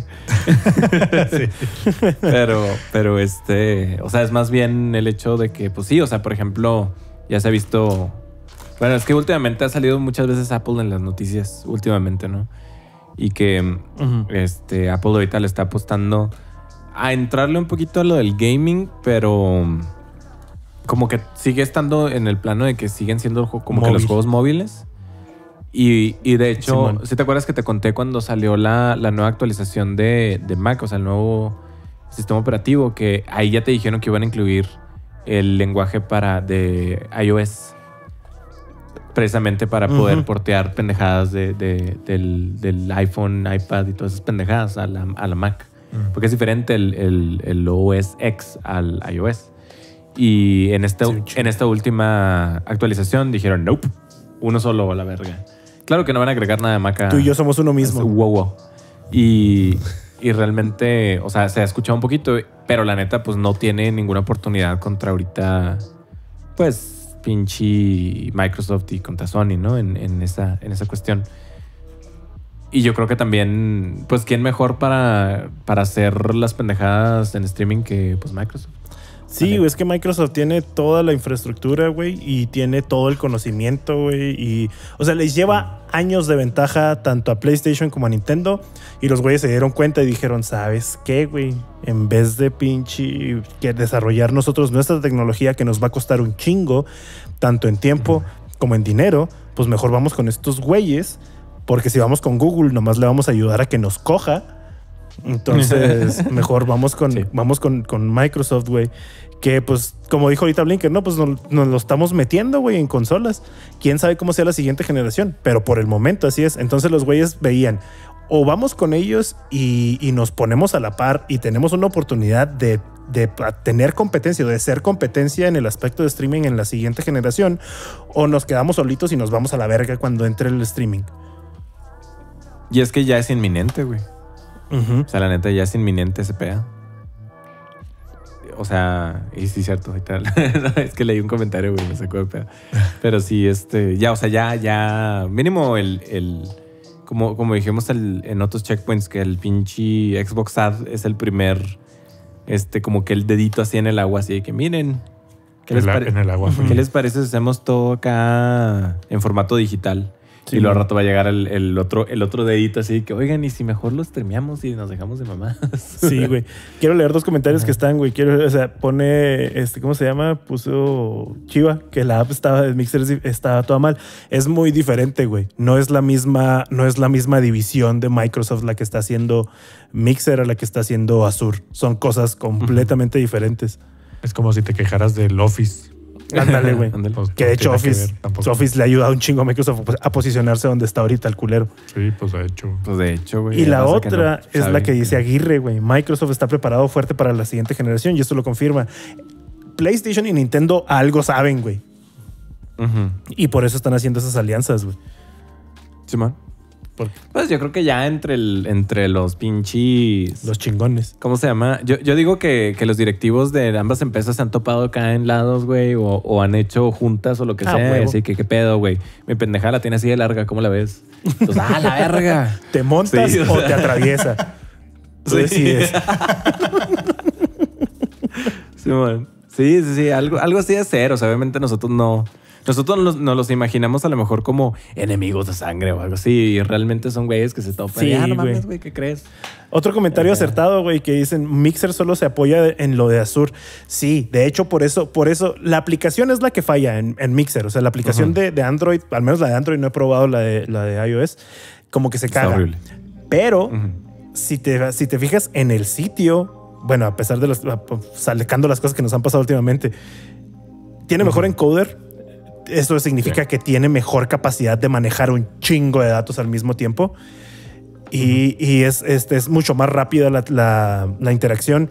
S2: Sí. Pero, pero este, o sea, es más bien el hecho de que, pues sí, o sea, por ejemplo, ya se ha visto. Bueno, es que últimamente ha salido muchas veces Apple en las noticias, últimamente, ¿no? Y que uh-huh. este, Apple ahorita le está apostando a entrarle un poquito a lo del gaming, pero como que sigue estando en el plano de que siguen siendo como Móvil. que los juegos móviles. Y, y de hecho, si ¿sí te acuerdas que te conté cuando salió la, la nueva actualización de, de Mac, o sea, el nuevo sistema operativo, que ahí ya te dijeron que iban a incluir el lenguaje para de iOS, precisamente para poder uh-huh. portear pendejadas de, de, del, del iPhone, iPad y todas esas pendejadas a la, a la Mac. Porque es diferente el, el, el O S X al iOS. Y en esta, sí, en esta última actualización dijeron, nope, uno solo a la verga. Claro que no van a agregar nada de Mac a...
S1: Tú y yo somos uno mismo.
S2: Wow, wow. Y, y realmente, o sea, se ha escuchado un poquito, pero la neta, pues no tiene ninguna oportunidad contra ahorita, pues, pinche Microsoft y contra Sony, ¿no? En, en, esa, en esa cuestión. Y yo creo que también, pues, ¿quién mejor para, para hacer las pendejadas en streaming que, pues, Microsoft?
S1: Sí, güey, es que Microsoft tiene toda la infraestructura, güey, y tiene todo el conocimiento, güey, y... O sea, les lleva años de ventaja tanto a PlayStation como a Nintendo, y los güeyes se dieron cuenta y dijeron, ¿sabes qué, güey? En vez de pinche que desarrollar nosotros nuestra tecnología que nos va a costar un chingo, tanto en tiempo uh-huh. como en dinero, pues mejor vamos con estos güeyes. Porque si vamos con Google, nomás le vamos a ayudar a que nos coja. Entonces, mejor vamos con, sí. vamos con, con Microsoft, güey. Que, pues, como dijo ahorita Blinker, no, pues nos, nos lo estamos metiendo, güey, en consolas. Quién sabe cómo sea la siguiente generación. Pero por el momento así es. Entonces los güeyes veían, o vamos con ellos y, y nos ponemos a la par y tenemos una oportunidad de, de tener competencia, de ser competencia en el aspecto de streaming en la siguiente generación, o nos quedamos solitos y nos vamos a la verga cuando entre el streaming.
S2: Y es que ya es inminente, güey. Uh-huh. O sea, la neta, ya es inminente ese pedo. O sea, y sí, cierto. Es que leí un comentario, güey, me sacó de pedo. Pero sí, este, ya, o sea, ya, ya, mínimo el, el como, como dijimos el, en otros checkpoints, que el pinche Xbox Ad es el primer, este, como que el dedito así en el agua, así de que miren. ¿Qué, les, pare-
S3: en el agua.
S2: ¿Qué les parece si hacemos todo acá en formato digital? Sí, y luego al rato va a llegar el, el, otro, el otro dedito así que, oigan, y si mejor lo streameamos y nos dejamos de mamadas.
S1: Sí, güey. Quiero leer dos comentarios que están, güey. Quiero, o sea, pone, este, ¿cómo se llama? Puso Chiva, que la app estaba, el Mixer estaba toda mal. Es muy diferente, güey. No es la misma, no es la misma división de Microsoft la que está haciendo Mixer a la que está haciendo Azure. Son cosas completamente uh-huh. diferentes.
S3: Es como si te quejaras del Office.
S1: Ándale, güey. Pues, que de hecho Office, ver, Office le ha ayudado un chingo a Microsoft a posicionarse donde está ahorita el culero.
S3: Sí, pues de hecho.
S2: Pues de hecho, güey.
S1: Y la otra no es la que dice Aguirre, güey. Microsoft está preparado fuerte para la siguiente generación y esto lo confirma. PlayStation y Nintendo algo saben, güey. Uh-huh. Y por eso están haciendo esas alianzas, güey.
S2: Sí, man. Pues yo creo que ya entre el, entre los pinches...
S1: Los chingones.
S2: ¿Cómo se llama? Yo, yo digo que, que los directivos de ambas empresas se han topado acá en lados, güey, o, o han hecho juntas o lo que ah, sea. Huevo. Así que, ¿qué pedo, güey? Mi pendejada la tiene así de larga, ¿cómo la ves? Entonces, ¡ah, la verga!
S1: ¿Te montas sí, o, o sea... te atraviesa? Tú sí. decides.
S2: Sí, man. Sí, sí, sí. Algo, algo así de ser. O sea, obviamente nosotros no... Nosotros nos, nos los imaginamos a lo mejor como enemigos de sangre o algo así. Y realmente son güeyes que se topan.
S1: Sí,
S2: ah, no mames, güey, ¿qué crees?
S1: Otro comentario eh, acertado, güey, que dicen Mixer solo se apoya en lo de Azure. Sí, de hecho, por eso, por eso, la aplicación es la que falla en, en Mixer. O sea, la aplicación uh-huh. de, de Android, al menos la de Android, no he probado la de, la de iOS, como que se caga.
S2: Está horrible.
S1: Pero uh-huh. si, te, si te fijas en el sitio, bueno, a pesar de los, sacando las cosas que nos han pasado últimamente, tiene mejor uh-huh. encoder. Eso significa sí. que tiene mejor capacidad de manejar un chingo de datos al mismo tiempo. Y, uh-huh. y es, es, es mucho más rápida la, la, la interacción.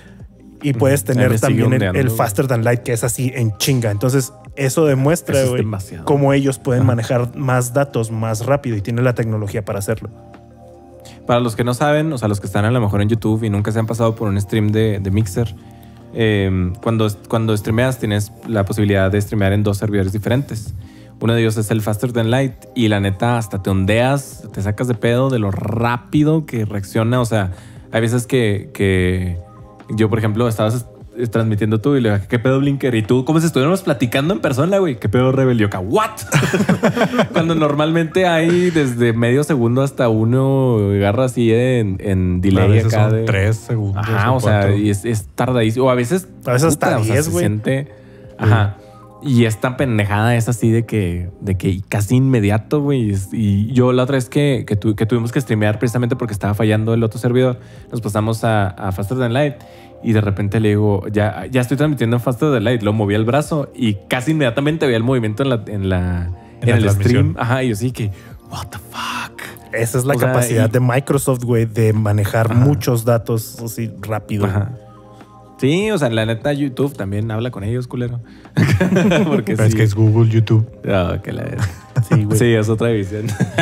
S1: Y puedes uh-huh. tener también el, el faster than light, que es así en chinga. Entonces, eso demuestra eso wey, cómo ellos pueden uh-huh. manejar más datos más rápido y tienen la tecnología para hacerlo.
S2: Para los que no saben, o sea, los que están a lo mejor en YouTube y nunca se han pasado por un stream de, de Mixer, eh, cuando, cuando streameas tienes la posibilidad de streamear en dos servidores diferentes. Uno de ellos es el Faster Than Light y la neta hasta te ondeas, te sacas de pedo de lo rápido que reacciona. O sea, hay veces que, que yo, por ejemplo, estabas transmitiendo tú y le dije, ¿qué pedo, Blinker? Y tú, como si estuviéramos platicando en persona, güey. ¿Qué pedo, Rebel? Y yo acá, ¿what? Cuando normalmente hay desde medio segundo hasta uno agarra así en, en delay acá.
S3: Son
S2: de
S3: tres segundos.
S2: Ajá, o, o sea, y es, es tardadísimo. O a veces...
S1: A veces hasta
S2: puta,
S1: diez, güey.
S2: O sea, se siente... Ajá. Y esta pendejada es así de que, de que casi inmediato, güey. Y yo la otra vez que, que, tu, que tuvimos que streamear precisamente porque estaba fallando el otro servidor, nos pasamos a, a Faster Than Light y de repente le digo, ya, ya estoy transmitiendo en Faster Than Light. Lo moví el brazo y casi inmediatamente veía el movimiento en, la, en, la, en, en la el stream. Ajá, y yo sí que, what the fuck.
S1: Esa es la o capacidad sea, y, de Microsoft, güey, de manejar ajá. muchos datos así rápido. Ajá.
S2: Sí, o sea, la neta YouTube también habla con ellos, culero.
S3: Porque Pero sí. Es que es Google, YouTube.
S2: No, que la sí, güey. Sí, es otra división.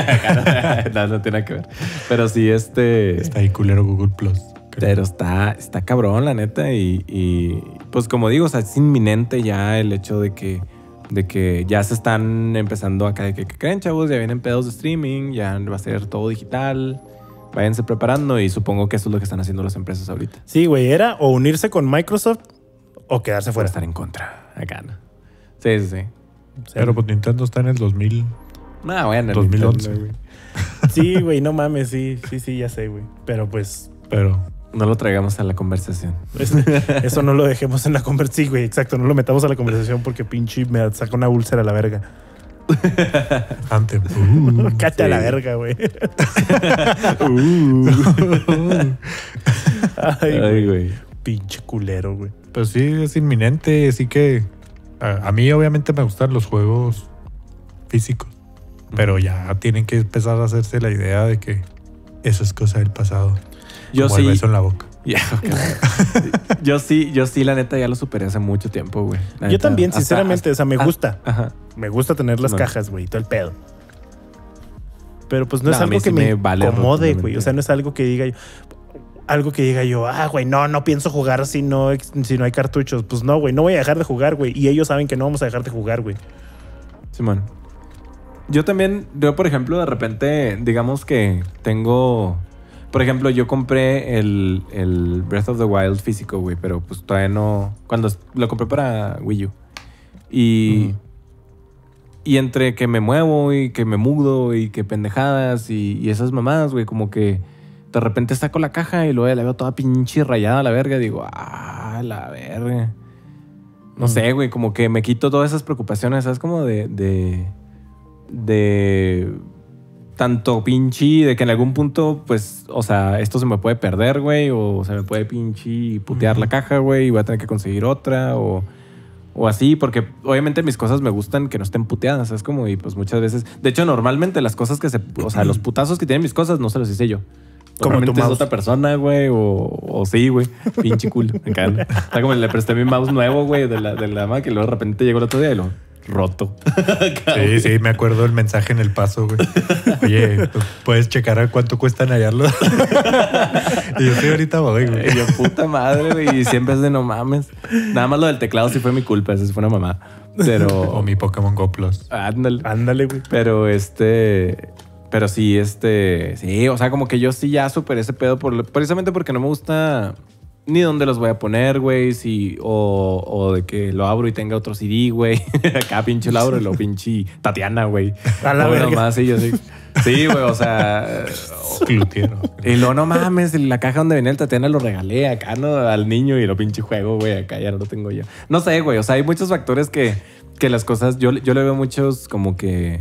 S2: no, no tiene nada que ver. Pero sí, este...
S3: Está ahí culero Google Plus.
S2: Pero está, está cabrón, la neta. Y, y pues como digo, o sea, es inminente ya el hecho de que, de que ya se están empezando acá de que, que creen, chavos, ya vienen pedos de streaming, ya va a ser todo digital. Váyanse preparando y supongo que eso es lo que están haciendo las empresas ahorita.
S1: Sí, güey, era o unirse con Microsoft o quedarse fuera.
S2: O estar en contra, acá, ¿no? Sí, sí, sí.
S3: Pero pues Nintendo está en el dos mil.
S2: No, bueno,
S3: dos mil once.
S2: Nintendo, güey.
S1: Sí, güey, no mames, sí, sí, sí, ya sé, güey. Pero pues...
S3: Pero...
S2: No lo traigamos a la conversación.
S1: Eso, eso no lo dejemos en la conversación. Sí, güey, exacto. No lo metamos a la conversación porque pinche me saca una úlcera a la verga.
S3: Antes. Uh,
S1: Cállate sí. a la verga, güey.
S2: uh.
S1: Ay, güey. Pinche culero, güey.
S3: Pues sí, es inminente. Así que a, a mí obviamente me gustan los juegos físicos. Pero ya tienen que empezar a hacerse la idea de que eso es cosa del pasado.
S2: Yo
S3: Como
S2: sí.
S3: el beso en la boca.
S2: Yeah, okay. yo sí, yo sí, la neta, ya lo superé hace mucho tiempo, güey.
S1: Yo neta, también, hasta, sinceramente, hasta, o sea, me gusta.
S2: Ajá.
S1: Me gusta tener las no. cajas, güey, todo el pedo. Pero pues no, no es algo
S2: sí
S1: que me,
S2: me vale
S1: incomode, güey. O sea, no es algo que diga yo, algo que diga yo, ah, güey, no, no pienso jugar si no, si no hay cartuchos. Pues no, güey, no voy a dejar de jugar, güey. Y ellos saben que no vamos a dejar de jugar, güey.
S2: Simón. Yo también, yo por ejemplo, de repente, digamos que tengo... Por ejemplo, yo compré el, el Breath of the Wild físico, güey, pero pues todavía no... Cuando lo compré para Wii U. Y... Uh-huh. Y entre que me muevo y que me mudo y que pendejadas y, y esas mamadas, güey, como que de repente saco la caja y luego la veo toda pinche rayada a la verga y digo, ah, la verga. No uh-huh. sé, güey, como que me quito todas esas preocupaciones, ¿sabes? Como de... de, de tanto pinche de que en algún punto, pues, o sea, esto se me puede perder, güey, o se me puede pinche putear uh-huh. la caja, güey, y voy a tener que conseguir otra, o, o así, porque obviamente mis cosas me gustan que no estén puteadas, es como, y pues muchas veces, de hecho, normalmente las cosas que se, o sea, los putazos que tienen mis cosas no se los hice yo. Normalmente es otra persona, güey, o, o sí, güey, pinche culo. Me encanta. Está como le presté mi mouse nuevo, güey, de la, de la Mac, y luego de repente llegó el otro día y lo... roto.
S3: Sí, sí, me acuerdo el mensaje en el paso, güey. Oye, ¿puedes checar a cuánto cuesta hallarlo? Y yo sí, ahorita voy, güey.
S2: Y yo, puta madre, güey. Y siempre es de no mames. Nada más lo del teclado sí fue mi culpa. Esa fue una mamá. Pero...
S3: O mi Pokémon Go Plus.
S2: Ándale.
S1: Ándale, güey.
S2: Pero este... Pero sí, este... Sí, o sea, como que yo sí ya superé ese pedo por, precisamente porque no me gusta... Ni dónde los voy a poner, güey, si, o, o de que lo abro y tenga otro C D, güey. Acá pinche lo abro y lo pinche Tatiana, güey.
S1: A la verga.
S2: Más, sí, yo sí. Sí, güey, o sea...
S3: Glutiero.
S2: Y luego, no mames, la caja donde venía el Tatiana lo regalé acá, ¿no? Al niño y lo pinche juego, güey, acá ya no lo tengo yo. No sé, güey, o sea, hay muchos factores que, que las cosas... Yo, yo le veo muchos como que...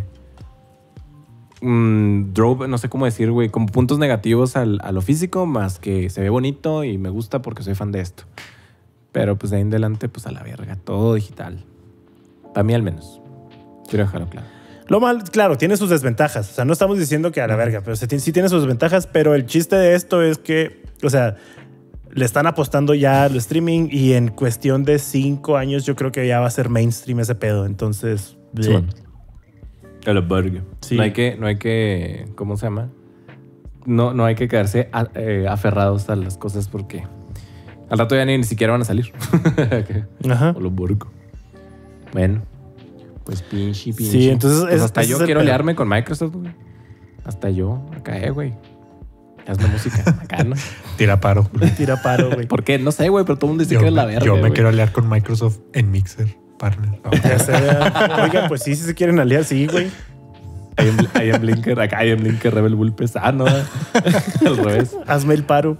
S2: Mm, drove, no sé cómo decir, güey, como puntos negativos al, a lo físico, más que se ve bonito y me gusta porque soy fan de esto. Pero pues de ahí en adelante, pues a la verga, todo digital. Para mí al menos. Quiero dejarlo claro.
S1: Lo mal, claro, tiene sus desventajas. O sea, no estamos diciendo que a la verga, pero sí tiene sus desventajas. Pero el chiste de esto es que, o sea, le están apostando ya al streaming y en cuestión de cinco años yo creo que ya va a ser mainstream ese pedo. Entonces,
S2: sí, bueno. A la verga.
S1: Sí.
S2: No hay que, no hay que, ¿cómo se llama? No, no hay que quedarse a, eh, aferrados a las cosas porque al rato ya ni, ni siquiera van a salir.
S1: Ajá.
S2: O lo burgo. Bueno. Pues pinche, pinche.
S1: Sí, entonces...
S2: Pues
S1: es,
S2: hasta yo quiero liarme con Microsoft, güey. Hasta yo. Acá, eh, güey. Hazme música. Acá, ¿no?
S3: Tira paro.
S1: Tira paro, güey.
S2: ¿Por qué? No sé, güey, pero todo el mundo dice
S3: Yo
S2: que es
S3: me-
S2: la verga,
S3: Yo me
S2: güey.
S3: quiero aliar con Microsoft en Mixer, partner. No.
S1: Ya sé, ¿verdad? Oiga, pues sí, si se quieren aliar, sí, güey.
S2: I am, I am Blinker. Acá I am Blinker, Rebel Bulpes. Ah, no. Al revés.
S1: Hazme el paro.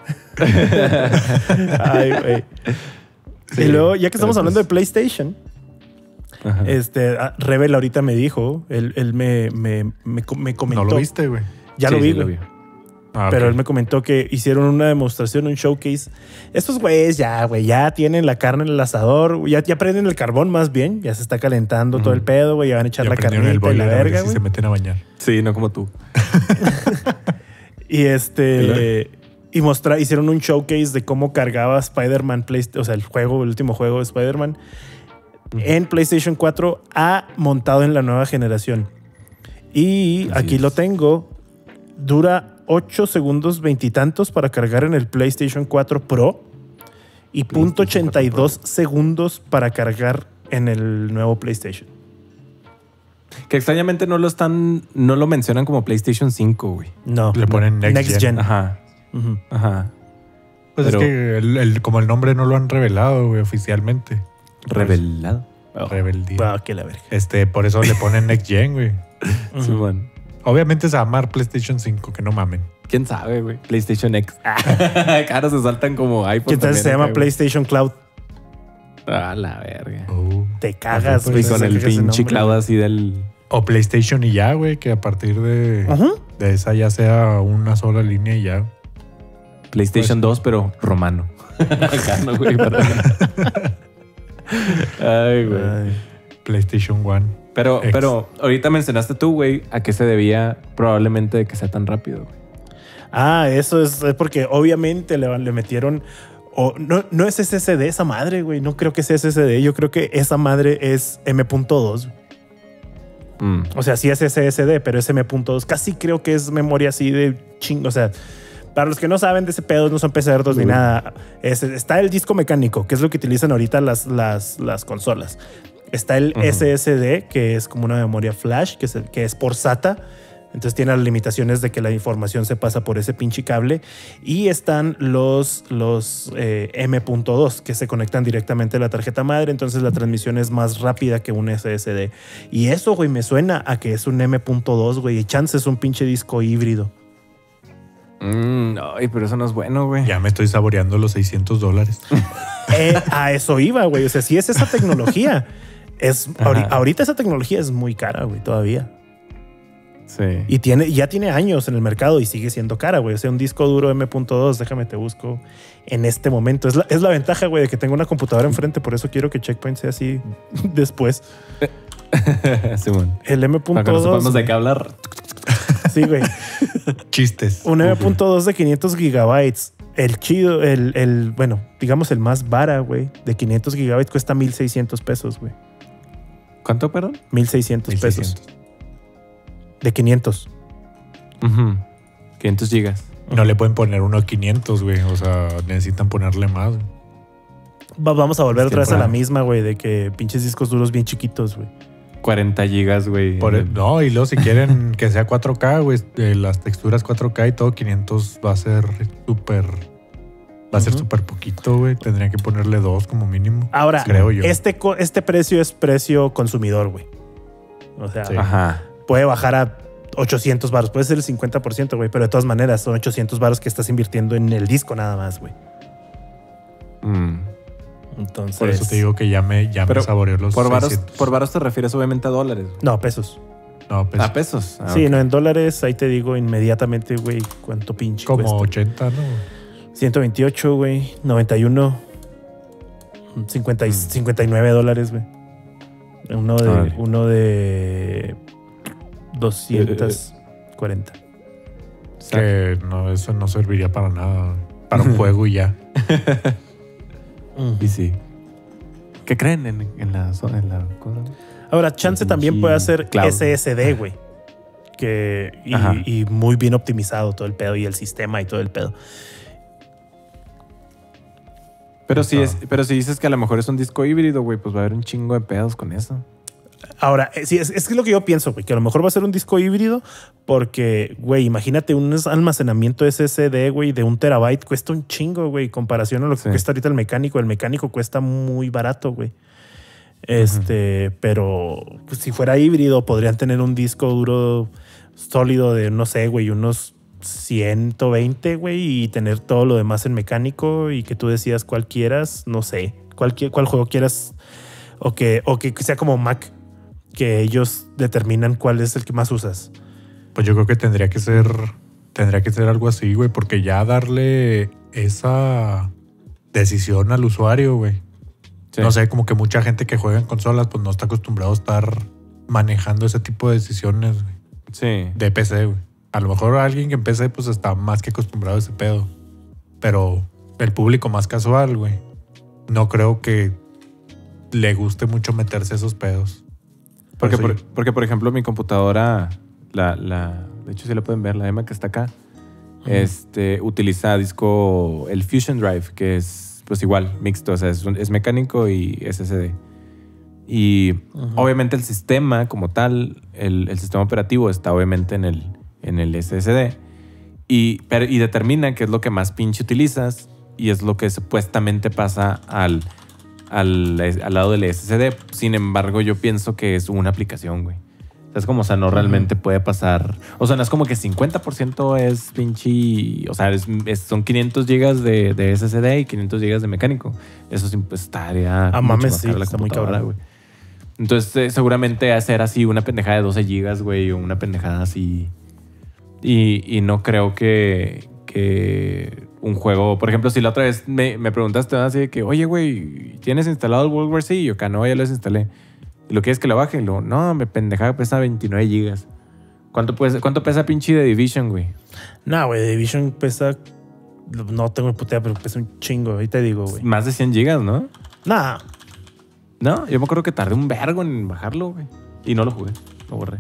S1: Ay, güey.
S2: Sí,
S1: y luego, ya que estamos
S2: pero
S1: hablando
S2: pues-
S1: de PlayStation,
S2: Ajá.
S1: este, ah, Rebel ahorita me dijo, él, él me, me, me, co- me comentó.
S3: ¿No lo viste, güey?
S1: Ya
S2: Sí,
S1: lo vi,
S2: sí,
S1: güey.
S3: Ah,
S1: Pero
S3: ok.
S1: él me comentó que hicieron una demostración, un showcase. Estos güeyes ya, güey, ya tienen la carne en el asador, ya, ya prenden el carbón más bien, ya se está calentando todo el pedo, güey, ya van a echar
S3: Ya
S1: la
S3: prendieron
S1: carnita
S3: el
S1: y la
S3: boiler a ver
S1: verga,
S3: si
S1: güey.
S3: se meten a bañar.
S2: Sí, no como tú.
S1: Y este... Y mostra, hicieron un showcase de cómo cargaba Spider-Man, Play- o sea, el juego, el último juego de Spider-Man, en PlayStation cuatro a montado en la nueva generación. Y
S2: Así
S1: aquí
S2: es.
S1: lo tengo. Dura ocho segundos veintitantos para cargar en el PlayStation cuatro Pro y punto ochenta y dos segundos para cargar en el nuevo PlayStation.
S2: Que extrañamente no lo están, no lo mencionan como PlayStation cinco, güey.
S1: No.
S3: Le ponen Next,
S1: Next
S3: Gen.
S1: Gen.
S2: Ajá,
S1: Ujú.
S2: ajá.
S3: Pues
S2: Pero-
S3: es que el, el- como el nombre no lo han revelado, güey, oficialmente.
S2: Revelado. Oh.
S3: Rebeldía.
S1: Wow, qué la verga.
S3: Este, por eso le ponen Next Gen, güey.
S2: Sí, bueno.
S3: Obviamente se va a llamar PlayStation cinco, que no mamen.
S2: ¿Quién sabe, güey? PlayStation X. Caras se saltan como iPhone.
S1: ¿Qué tal
S2: también
S1: se llama
S2: acá, güey.
S1: PlayStation Cloud?
S2: Ah, la verga.
S3: Oh.
S1: Te cagas,
S3: Pues,
S1: güey.
S2: Y con
S1: se
S2: el
S1: caga ese
S2: pinche
S1: nombre.
S2: cloud así del...
S3: O PlayStation y ya, güey, que a partir de,
S1: Ajá.
S3: de esa ya sea una sola línea y ya.
S2: PlayStation dos, pero romano. Acá no, güey, perdón. Ay, güey.
S1: Ay.
S3: PlayStation One.
S2: Pero,
S3: X.
S2: pero ahorita mencionaste tú, güey, a qué se debía probablemente de que sea tan rápido, güey.
S1: Ah, eso es, es porque obviamente le, le metieron. O no, no es S S D esa madre, güey. No creo que sea S S D. Yo creo que esa madre es M punto dos.
S2: Mm.
S1: O sea, sí es S S D, pero es M punto dos. Casi creo que es memoria así de chingo. O sea, para los que no saben de ese pedo, no son P C R dos ni
S2: Uy.
S1: nada. Es- está el disco mecánico, que es lo que utilizan ahorita las, las, las consolas. Está el
S2: Ujú.
S1: S S D, que es como una memoria flash, que es, el- que es por SATA. Entonces tiene las limitaciones de que la información se pasa por ese pinche cable. Y están los, los eh, M punto dos que se conectan directamente a la tarjeta madre. Entonces la transmisión es más rápida que un S S D. Y eso, güey, me suena a que es un M punto dos, güey. Y chance es un pinche disco híbrido.
S2: Mm, ay, pero eso no es bueno, güey.
S3: Ya me estoy saboreando los seiscientos dólares.
S1: Eh, a eso iba, güey. O sea, si es esa tecnología, es, ahori- ahorita esa tecnología es muy cara, güey, todavía.
S2: Sí.
S1: Y tiene, ya tiene años en el mercado y sigue siendo cara, güey. O sea, un disco duro M punto dos, déjame te busco en este momento. Es la, es la ventaja, güey, de que tengo una computadora enfrente. Por eso quiero que Checkpoint sea así después.
S2: Sí, bueno.
S1: El M
S2: Para
S1: punto
S2: que no
S1: dos.
S2: sepamos de
S1: güey.
S2: qué hablar.
S1: Sí, güey.
S3: Chistes.
S1: Un M punto dos de quinientos gigabytes. El chido, el, el, bueno, digamos el más vara, güey, de quinientos gigabytes cuesta mil seiscientos pesos, güey.
S2: ¿Cuánto, perdón?
S1: mil seiscientos pesos.
S3: mil seiscientos.
S1: De quinientos.
S2: Ujú. quinientos gigas.
S3: No le pueden poner uno a quinientos, güey. O sea, necesitan ponerle más. güey.
S1: Va- vamos a volver
S2: Es
S1: otra vez a la
S2: temprano.
S1: misma, güey, de que pinches discos duros bien chiquitos, güey.
S2: cuarenta gigas, güey.
S3: Por el- no, y luego si quieren que sea cuatro K, güey, eh, las texturas cuatro K y todo, quinientos va a ser súper... Va a ser
S1: Ujú.
S3: súper poquito, güey. Tendrían que ponerle dos como mínimo.
S1: Ahora,
S3: creo yo.
S1: este, co- este precio es precio consumidor, güey. O sea,
S3: Sí.
S2: Ajá.
S1: puede bajar a ochocientos baros. Puede ser el cincuenta por ciento, güey. Pero de todas maneras, son ochocientos baros que estás invirtiendo en el disco nada más, güey.
S2: Mm.
S1: Entonces...
S3: Por eso te digo que ya me, ya
S2: Pero
S3: me saboreó los
S2: Por varos,
S3: seiscientos.
S2: por varos te refieres obviamente a dólares. güey.
S1: No, pesos.
S3: No, pues
S2: A pesos. Ah,
S1: sí,
S2: ok.
S1: no, en dólares, ahí te digo inmediatamente, güey, cuánto pinche
S3: como
S1: cuesta.
S3: ochenta, ¿no?
S1: ciento veintiocho, güey. noventa y uno. cincuenta y-
S2: Mm.
S1: cincuenta y nueve dólares, güey. Uno de, uno de doscientos cuarenta.
S3: Que no, eso no serviría para nada. Para un juego y ya.
S2: Y sí. ¿Qué creen en, en la zona? En la cosa?
S1: Ahora, chance también puede hacer cloud. S S D, güey. Que y, y muy bien optimizado todo el pedo y el sistema y todo el pedo.
S2: Pero si, es, pero si dices que a lo mejor es un disco híbrido, güey, pues va a haber un chingo de pedos con eso.
S1: Ahora, sí, es, es lo que yo pienso, güey, que a lo mejor va a ser un disco híbrido porque, güey, imagínate un almacenamiento S S D, güey, de un terabyte cuesta un chingo, güey, en comparación a lo que sí. cuesta ahorita el mecánico. El mecánico cuesta muy barato, güey. Este, uh-huh. Pero pues, si fuera híbrido, podrían tener un disco duro sólido de, no sé, güey, unos ciento veinte, güey, y tener todo lo demás en mecánico y que tú decidas cuál quieras, no sé, cuál, cuál juego quieras o que, o que sea como Mac, que ellos determinan cuál es el que más usas.
S3: Pues yo creo que tendría que ser, tendría que ser algo así, güey, porque ya darle esa decisión al usuario, güey. Sí. No sé, como que mucha gente que juega en consolas pues no está acostumbrado a estar manejando ese tipo de decisiones, güey.
S2: Sí.
S3: De P C, güey. A lo mejor alguien que en P C pues está más que acostumbrado a ese pedo. Pero el público más casual, güey, no creo que le guste mucho meterse esos pedos.
S2: Porque por, yo... porque, por ejemplo, mi computadora, la, la, de hecho, sí la pueden ver, la Emma que está acá, uh-huh. este, utiliza disco, el Fusion Drive, que es pues igual, mixto, o sea, es, es mecánico y S S D. Y uh-huh. obviamente el sistema como tal, el, el sistema operativo está obviamente en el, en el S S D y, pero, y determina qué es lo que más pinche utilizas y es lo que supuestamente pasa al, al, al lado del S S D. Sin embargo, yo pienso que es una aplicación, güey. O sea, es como, o sea, no realmente uh-huh. puede pasar. O sea, no es como que cincuenta por ciento es pinche. O sea, es, es, son quinientos gigas de, de S S D y quinientos gigas de mecánico. Eso sí, pues estaría.
S1: Ah, mames, sí, la está muy cabrón,
S2: güey. Entonces, eh, seguramente hacer así una pendejada de doce gigas, güey, o una pendejada así. Y, y no creo que, que un juego. Por ejemplo, si la otra vez me, me preguntaste así de que, oye, güey, ¿tienes instalado el World War Z? Y yo, acá no, ya lo desinstalé. ¿Y lo quieres que lo baje? Y lo, no, me pendejaba, pesa veintinueve gigas. ¿Cuánto, puede, ¿Cuánto pesa pinche de Division, güey?
S1: No, güey, de Division pesa... No tengo putea, pero pesa un chingo. Ahí te digo, güey.
S2: Más de cien gigas, ¿no?
S1: Nah.
S2: No, yo me acuerdo que tardé un vergo en bajarlo, güey. Y no lo jugué, lo borré.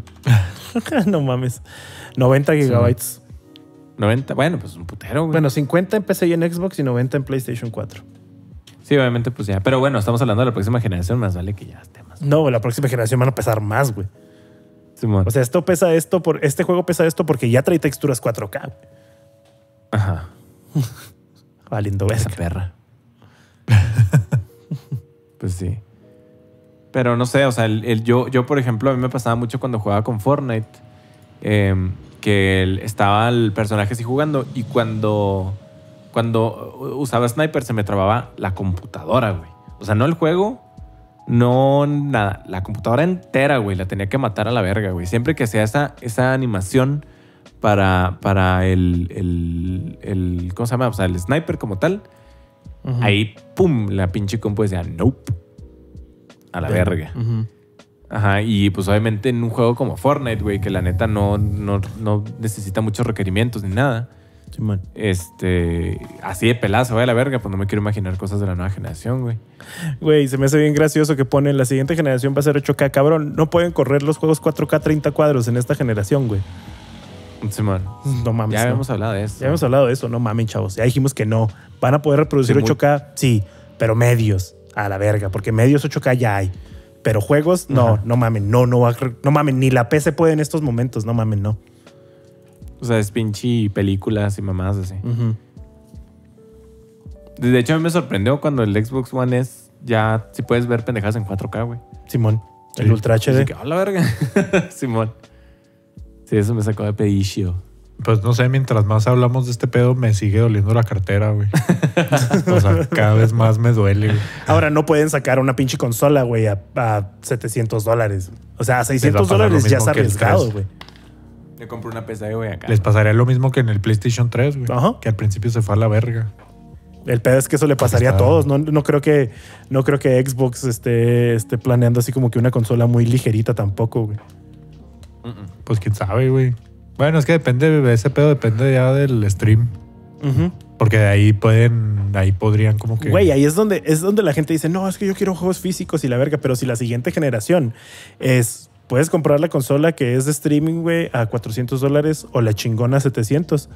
S1: No mames. noventa gigabytes.
S2: Sí. noventa, bueno, pues un putero, güey.
S1: Bueno, cincuenta en P C y en Xbox y noventa en PlayStation cuatro.
S2: Sí, obviamente, pues ya. Pero bueno, estamos hablando de la próxima generación, más vale que ya esté más.
S1: No, la próxima generación van a pesar más, güey.
S2: Simón.
S1: O sea, esto pesa esto, por, este juego pesa esto porque ya trae texturas cuatro K.
S2: Ajá.
S1: Valiendo verga.
S2: Esa perra. Pues sí. Pero no sé, o sea, el, el, yo, yo, por ejemplo, a mí me pasaba mucho cuando jugaba con Fortnite, eh, que el, estaba el personaje así jugando y cuando, cuando usaba Sniper se me trababa la computadora, güey. O sea, no el juego, no nada. La computadora entera, güey, la tenía que matar a la verga, güey. Siempre que hacía esa, esa animación para, para el, el, el, ¿cómo se llama? O sea, el Sniper como tal, uh-huh. ahí, pum, la pinche compu decía, nope. A la Bien. verga. Uh-huh. Ajá, y pues obviamente en un juego como Fortnite, güey, que la neta no, no, no necesita muchos requerimientos ni nada.
S1: Sí, man.
S2: Este, así de pelazo, güey, a la verga, pues no me quiero imaginar cosas de la nueva generación, güey.
S1: Güey, se me hace bien gracioso que ponen la siguiente generación va a ser ocho K. Cabrón, no pueden correr los juegos cuatro K treinta cuadros en esta generación, güey.
S2: Sí, man.
S1: No mames.
S2: Ya
S1: no.
S2: habíamos hablado de eso.
S1: Ya habíamos hablado de eso, no mames, chavos. Ya dijimos que no. Van a poder reproducir sí, ocho K, muy... sí, pero medios. A la verga, porque medios ocho K ya hay. Pero juegos, no, Ajá. no mamen, no, no, no mamen, ni la P C puede en estos momentos, no mamen, no.
S2: O sea, es pinche películas y mamadas así.
S1: Uh-huh.
S2: De hecho, a mí me sorprendió cuando el Xbox One es ya, si puedes ver pendejadas en cuatro K, güey.
S1: Simón, el sí. Ultra H D.
S2: Así que, a la verga. Simón. Sí, eso me sacó de pedillo.
S3: Pues no sé, mientras más hablamos de este pedo, me sigue doliendo la cartera, güey. O sea, cada vez más me duele, güey.
S1: Ahora no pueden sacar una pinche consola, güey, a, a setecientos dólares. O sea, a seiscientos dólares ya es arriesgado, güey.
S2: Le compré una P C, güey, acá.
S3: Les pasaría lo mismo que en el PlayStation tres, güey. Ajá. Que al principio se fue a la verga.
S1: El pedo es que eso le pasaría
S3: Está...
S1: a todos. No, no, creo que, no creo que Xbox esté, esté planeando así como que una consola muy ligerita tampoco, güey.
S3: Pues quién sabe, güey. Bueno, es que depende, ese pedo depende ya del stream.
S1: Uh-huh.
S3: Porque de ahí pueden, ahí podrían como que...
S1: Güey, ahí es donde, es donde la gente dice, no, es que yo quiero juegos físicos y la verga, pero si la siguiente generación es, puedes comprar la consola que es de streaming, güey, a cuatrocientos dólares o la chingona a setecientos.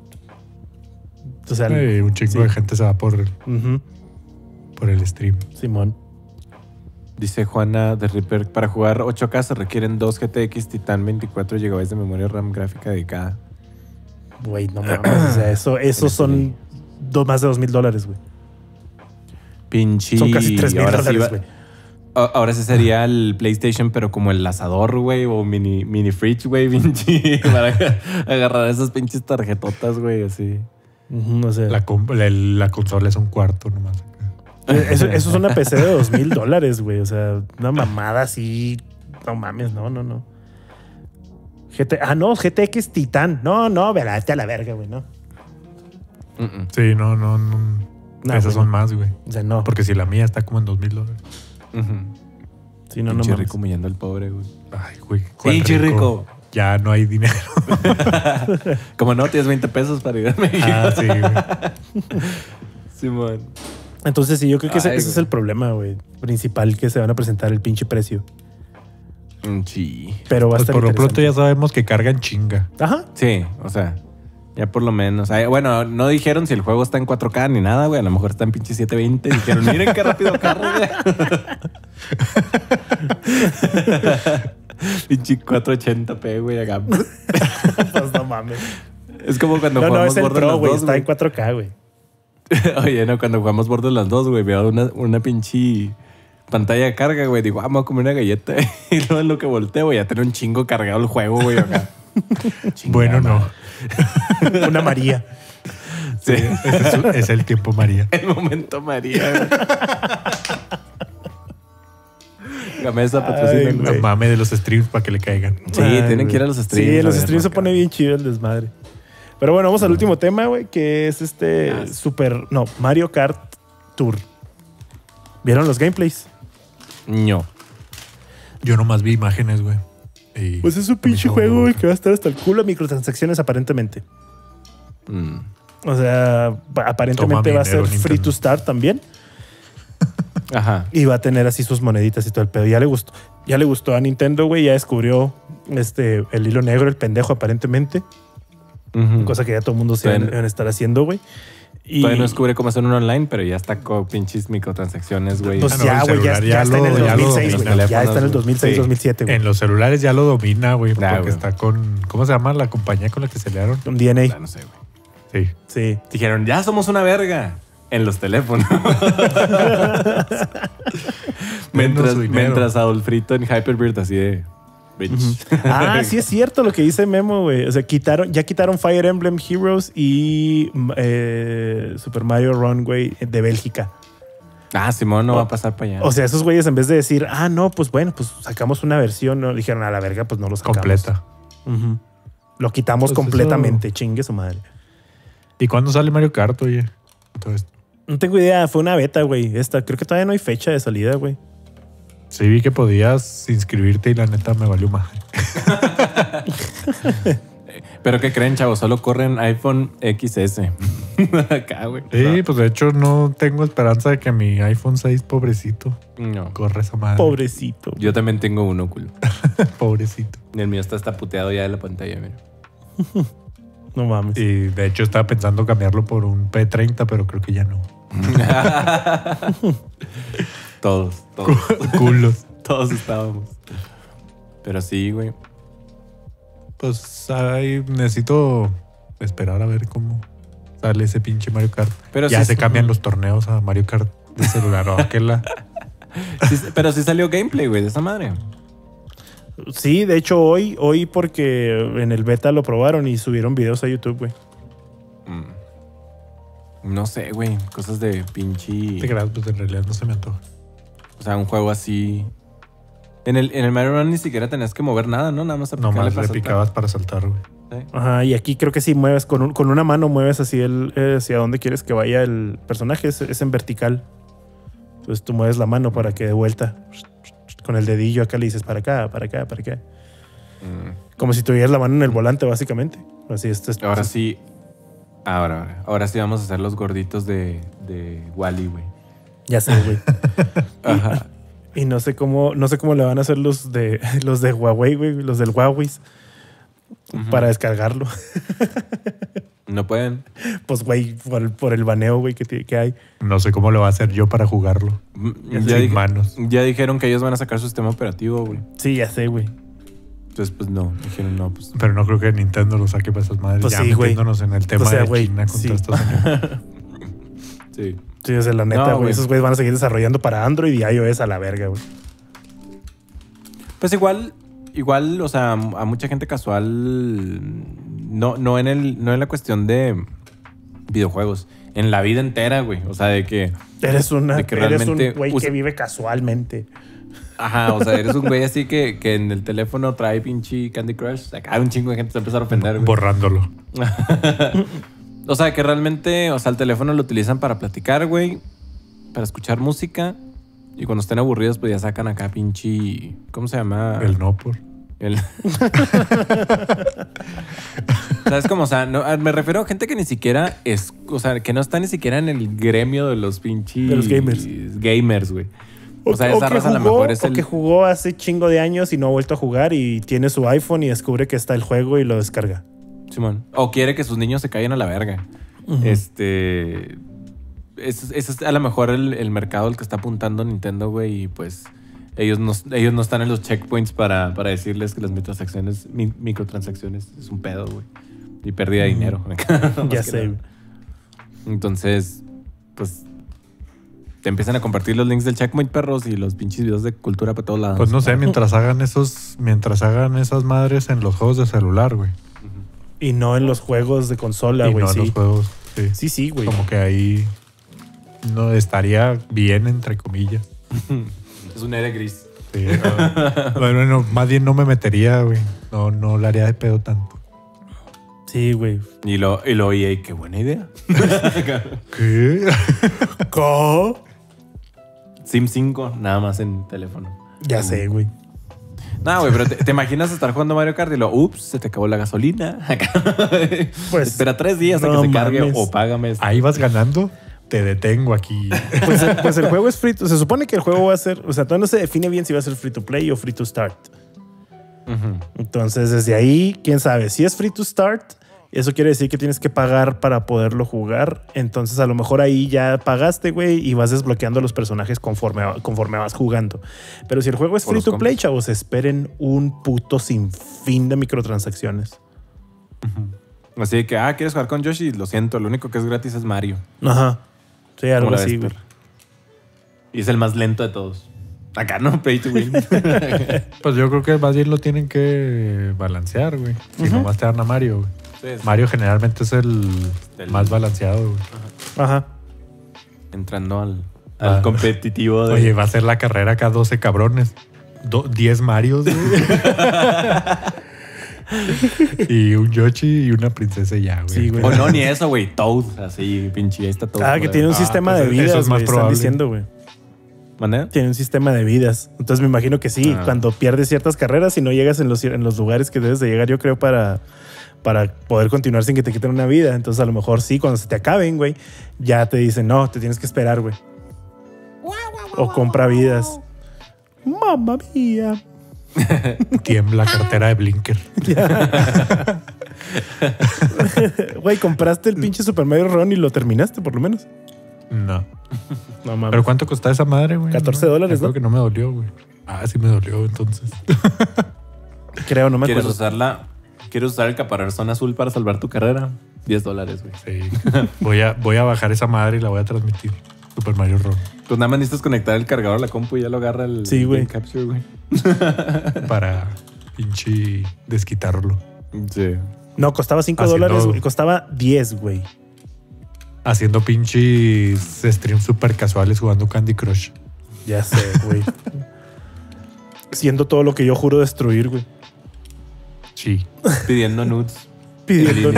S1: O sea,
S3: sí, un chingo sí. de gente se va por,
S1: uh-huh.
S3: por el stream.
S1: Simón.
S2: Dice Juana de Ripper, para jugar ocho K se requieren dos G T X Titan veinticuatro gigabytes de memoria RAM gráfica dedicada.
S1: Güey, no mames. O sea, eso, eso son dos, más de dos mil dólares, güey.
S2: Pinche.
S1: Son casi tres mil dólares, güey.
S2: Ahora sí sería el PlayStation, pero como el asador, güey, o mini, mini fridge, güey, pinche. Para agarrar esas pinches tarjetotas, güey, así.
S1: Uh-huh, o sea.
S3: la, la, la consola es un cuarto nomás.
S1: Eso, eso es una P C de dos mil dólares, güey. O sea, una mamada así. No mames, no, no, no. G T, ah, no, G T X Titan. No, no, vete a la verga, güey, no.
S3: Uh-uh. Sí, no, no, no. no Esas güey, son no. más, güey.
S1: O sea, no.
S3: Porque si la mía está como en dos mil dólares.
S2: Uh-huh.
S1: Sí, no,
S2: Pinche
S1: no.
S2: rico humillando al pobre, güey.
S3: Ay, güey.
S2: Pinche rico? rico.
S3: Ya no hay dinero.
S2: Como no, tienes veinte pesos para ir a México.
S3: Ah, sí, güey.
S2: Simón.
S1: Entonces, sí, yo creo que ese, ese es el problema, güey. Principal, que se van a presentar el pinche precio.
S2: Sí.
S1: Pero va a
S3: pues
S1: estar
S3: por lo pronto ya sabemos que cargan chinga.
S1: Ajá.
S2: Sí, o sea, ya por lo menos. Bueno, no dijeron si el juego está en cuatro K ni nada, güey. A lo mejor está en pinche setecientos veinte. Dijeron, miren qué rápido carga. Pinche cuatrocientos ochenta p, güey, acá.
S1: Pues no mames.
S2: Es como cuando
S1: no,
S2: jugamos
S1: no, es el Pro, güey. Está
S2: wey.
S1: en cuatro K, güey.
S2: Oye, no, cuando jugamos Borderlands dos, güey, veo una, una pinche pantalla de carga, güey. Digo, vamos a comer una galleta. Y luego en lo que volteo, güey, ya tener un chingo cargado el juego, güey, acá.
S3: Bueno, no.
S1: Una María.
S3: Sí, es, es el tiempo María.
S2: El momento María, güey. Gamesa patrocina.
S3: El mame de los streams para que le caigan.
S2: Sí, Ay, tienen que ir a los streams.
S1: Sí, en los streams se pone bien chido el desmadre. Pero bueno, vamos al último tema, güey, que es este ah, Super... No, Mario Kart Tour. ¿Vieron los gameplays?
S2: No.
S3: Yo nomás vi imágenes, güey.
S1: Pues es un pinche juego, güey, que va a estar hasta el culo de microtransacciones aparentemente.
S2: Mm.
S1: O sea, aparentemente va a ser
S3: Nintendo.
S1: free to start también.
S2: Ajá.
S1: Y va a tener así sus moneditas y todo el pedo. Ya le gustó, ya le gustó a Nintendo, güey. Ya descubrió este, el hilo negro, el pendejo, aparentemente. Uh-huh. Cosa que ya todo el mundo se van a estar haciendo, güey. Y...
S2: Todavía no descubre cómo hacer uno online, pero ya está con pinches microtransacciones, güey.
S1: Pues
S3: ah, no,
S1: ya, güey, ya, ya, ya está en el dos mil seis, güey. Ya está en el dos mil seis, sí. dos mil siete, güey.
S3: En los celulares ya lo domina, güey.
S2: Nah,
S3: porque wey. está con... ¿Cómo se llama la compañía con la que se aliaron?
S1: Con D N A.
S2: Nah, no sé, güey.
S3: Sí.
S1: Sí.
S2: Dijeron, ya somos una verga. En los teléfonos. mientras, mientras Adolfrito en Hyperbird así de... Bitch.
S1: Uh-huh. Ah, sí es cierto lo que dice Memo, güey. O sea, quitaron, ya quitaron Fire Emblem Heroes y eh, Super Mario Run, güey, de Bélgica.
S2: Ah, Simón no o, va a pasar para allá.
S1: O sea, esos güeyes en vez de decir, ah, no, pues bueno, pues sacamos una versión, no dijeron a la verga, pues no lo sacamos.
S3: Completa.
S1: Uh-huh. Lo quitamos pues completamente, eso... chingue su madre.
S3: ¿Y cuándo sale Mario Kart, oye? Todo esto.
S1: No tengo idea, fue una beta, güey. Esta, creo que todavía no hay fecha de salida, güey.
S3: Sí, vi que podías inscribirte y la neta me valió más.
S2: Pero ¿qué creen, chavos? Solo corren iPhone X S. Acá, güey.
S3: Sí, pues de hecho no tengo esperanza de que mi iPhone seis, pobrecito,
S2: no
S3: corre esa madre.
S1: Pobrecito.
S2: Yo también tengo uno, culo.
S3: Pobrecito.
S2: El mío está, está puteado ya de la pantalla, mira.
S1: No mames.
S3: Y de hecho estaba pensando cambiarlo por un P treinta, pero creo que ya no.
S2: Todos, todos.
S3: Culos.
S2: Todos estábamos. Pero sí, güey.
S3: Pues ahí necesito esperar a ver cómo sale ese pinche Mario Kart. Pero ya sí, se cambian los torneos a Mario Kart de celular. ¿O qué la?
S2: Sí, pero sí salió gameplay, güey, de esa madre.
S1: Sí, de hecho hoy, hoy porque en el beta lo probaron y subieron videos a YouTube, güey.
S2: Mm. No sé, güey. Cosas de pinche...
S3: Te creas, pues en realidad no se me antoja.
S2: O sea, un juego así... En el, en el Mario Run ni siquiera tenías que mover nada, ¿no? Nada más
S3: aplicarle. Nomás le picabas para saltar, güey.
S2: ¿Sí?
S1: Ajá, y aquí creo que sí mueves, con, un, con una mano mueves así el, eh, hacia dónde quieres que vaya el personaje, es, es en vertical. Entonces tú mueves la mano para que de vuelta, con el dedillo acá le dices para acá, para acá, para acá. Mm. Como si tuvieras la mano en el volante, básicamente. Así esto es,
S2: ahora sí, ahora, ahora, ahora sí vamos a hacer los gorditos de, de Wall-E, güey.
S1: Ya sé, güey. Ajá. Y, y no sé cómo, no sé cómo le van a hacer los de los de Huawei, güey, los del Huawei. Uh-huh. Para descargarlo.
S2: No pueden.
S1: Pues, güey, por, por el baneo, güey, que, que hay.
S3: No sé cómo lo va a hacer yo para jugarlo.
S2: Ya, sin dije, manos. Ya dijeron que ellos van a sacar su sistema operativo, güey.
S1: Sí, ya sé, güey.
S2: Entonces, pues no, dijeron no, pues.
S3: Pero no creo que Nintendo lo saque para esas madres.
S1: Pues
S3: ya
S1: sí,
S3: metiéndonos
S1: güey.
S3: en el tema, o sea, de
S1: wey,
S3: China contra
S1: sí.
S3: estos años.
S2: Sí.
S1: Sí, o sea, la neta, güey. No, esos güeyes van a seguir desarrollando para Android y iOS a la verga, güey.
S2: Pues igual, igual, o sea, a mucha gente casual, no, no, en el, no en la cuestión de videojuegos, en la vida entera, güey. O sea, de que...
S1: Eres, una, de que eres un güey usa... que vive casualmente.
S2: Ajá, o sea, eres un güey así que, que en el teléfono trae pinche Candy Crush. Acá un chingo de gente se empieza a ofender, güey.
S3: Borrándolo.
S2: O sea, que realmente, o sea, el teléfono lo utilizan para platicar, güey, para escuchar música. Y cuando estén aburridos, pues ya sacan acá pinche... ¿Cómo se llama?
S3: El no por.
S2: El... ¿Sabes cómo? O sea, no, me refiero a gente que ni siquiera es... O sea, que no está ni siquiera en el gremio de los pinches...
S1: De los gamers.
S2: Gamers, güey.
S1: O, o sea, esa o raza jugó, a lo mejor es o el... que jugó hace chingo de años y no ha vuelto a jugar y tiene su iPhone y descubre que está el juego y lo descarga.
S2: Simón. O quiere que sus niños se caigan a la verga. Uh-huh. Este... Ese es, es a lo mejor el, el mercado al que está apuntando Nintendo, güey, y pues ellos no, ellos no están en los checkpoints para, para decirles que las microtransacciones, mi, microtransacciones es un pedo, güey. Y pérdida de dinero.
S1: Ya sé.
S2: Nada. Entonces, pues te empiezan a compartir los links del checkpoint, perros, y los pinches videos de cultura para todos lados.
S3: Pues no sé, mientras hagan esos, mientras hagan esas madres en los juegos de celular, güey.
S1: Uh-huh. Y no en los juegos de consola, güey.
S3: Y no
S1: sí.
S3: en los juegos. Sí,
S1: sí, sí, güey.
S3: Como que ahí no estaría bien, entre comillas.
S2: Es un área gris.
S3: Sí, no, bueno, más bien no me metería, güey. No, no le haría de pedo tanto.
S1: Sí, güey.
S2: Y lo, y lo oí, qué buena idea.
S3: ¿Qué?
S1: ¿Cómo?
S2: Sim cinco, nada más en teléfono.
S1: Ya uh. sé, güey.
S2: No, güey, pero te, te imaginas estar jugando Mario Kart y lo, ups, se te acabó la gasolina. Pues espera tres días no a que se cargue mames. O págame esto.
S3: Ahí vas ganando. Te detengo aquí.
S1: Pues, pues el juego es free to, se supone que el juego va a ser, o sea, todavía no se define bien si va a ser free to play o free to start. Uh-huh. Entonces, desde ahí, quién sabe. Si es free to start, eso quiere decir que tienes que pagar para poderlo jugar. Entonces, a lo mejor ahí ya pagaste, güey, y vas desbloqueando los personajes conforme, conforme vas jugando. Pero si el juego es free to play, chavos, esperen un puto sinfín de microtransacciones.
S2: Uh-huh. Así que, ah, ¿quieres jugar con Yoshi? Lo siento, lo único que es gratis es Mario.
S1: Ajá. Sí, algo así, güey.
S2: Y es el más lento de todos. Acá no, pay to win.
S3: Pues yo creo que más bien lo tienen que balancear, güey. Si uh-huh. nomás te dan a Mario, güey. Sí, sí. Mario generalmente es el, el más balanceado, güey.
S1: Ajá. Ajá.
S2: Entrando al, al ah. competitivo. De...
S3: Oye, va a ser la carrera acá doce cabrones. Do, diez Marios, güey. Y un Yoshi y una princesa ya, güey.
S2: Sí, güey. O no, ni eso, güey. Toad. Así, pinche, ahí está Toad.
S1: Ah, que tiene un ah, sistema pues de vidas, eso es más wey, probable. Están diciendo, güey.
S2: ¿Mané?
S1: Tiene un sistema de vidas. Entonces me imagino que sí, ah. cuando pierdes ciertas carreras y no llegas en los, en los lugares que debes de llegar, yo creo, para, para poder continuar sin que te quiten una vida. Entonces a lo mejor sí, cuando se te acaben, güey, ya te dicen, no, te tienes que esperar, güey. O compra vidas. Mamma mía.
S3: Tiembla cartera de Blinker.
S1: Güey, ¿compraste el pinche Super Mario Run y lo terminaste por lo menos?
S3: No.
S1: No mames.
S3: ¿Pero cuánto costaba esa madre, güey?
S1: catorce dólares, ¿no?
S3: Creo que no me dolió, güey. Ah, sí me dolió, entonces.
S1: Creo, no me
S2: ¿Quieres
S1: acuerdo.
S2: usarla? ¿Quieres usar el caparazón azul para salvar tu carrera? diez dólares, güey.
S3: Sí. Voy a, voy a bajar esa madre y la voy a transmitir. Super Mario Run.
S2: Pues nada más necesitas conectar el cargador a la compu y ya lo agarra el
S1: sí, güey.
S2: Capture, güey.
S3: Para pinche desquitarlo.
S2: Sí.
S1: No, costaba cinco dólares, güey. Costaba diez, güey.
S3: Haciendo pinches streams super casuales jugando Candy Crush.
S1: Ya sé, güey. Siendo todo lo que yo juro destruir, güey.
S3: Sí.
S2: Pidiendo nudes.
S1: pidiendo.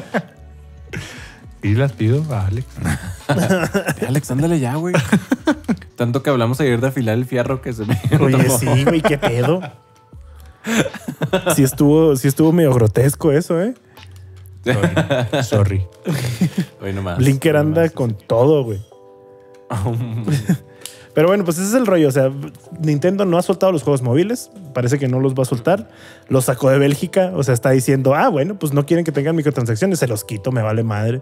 S3: Sí, las pido a Alex.
S2: Alex, ándale ya, güey. Tanto que hablamos ayer de afilar el fierro que se me...
S1: Oye,
S2: tomó.
S1: sí, güey, qué pedo. Sí estuvo, sí estuvo medio grotesco eso, ¿eh?
S3: Sorry. Sorry.
S2: Hoy nomás.
S1: Blinker anda
S2: nomás.
S1: con todo, güey. Pero bueno, pues ese es el rollo. O sea, Nintendo no ha soltado los juegos móviles. Parece que no los va a soltar. Los sacó de Bélgica. O sea, está diciendo, ah, bueno, pues no quieren que tengan microtransacciones. Se los quito, me vale madre.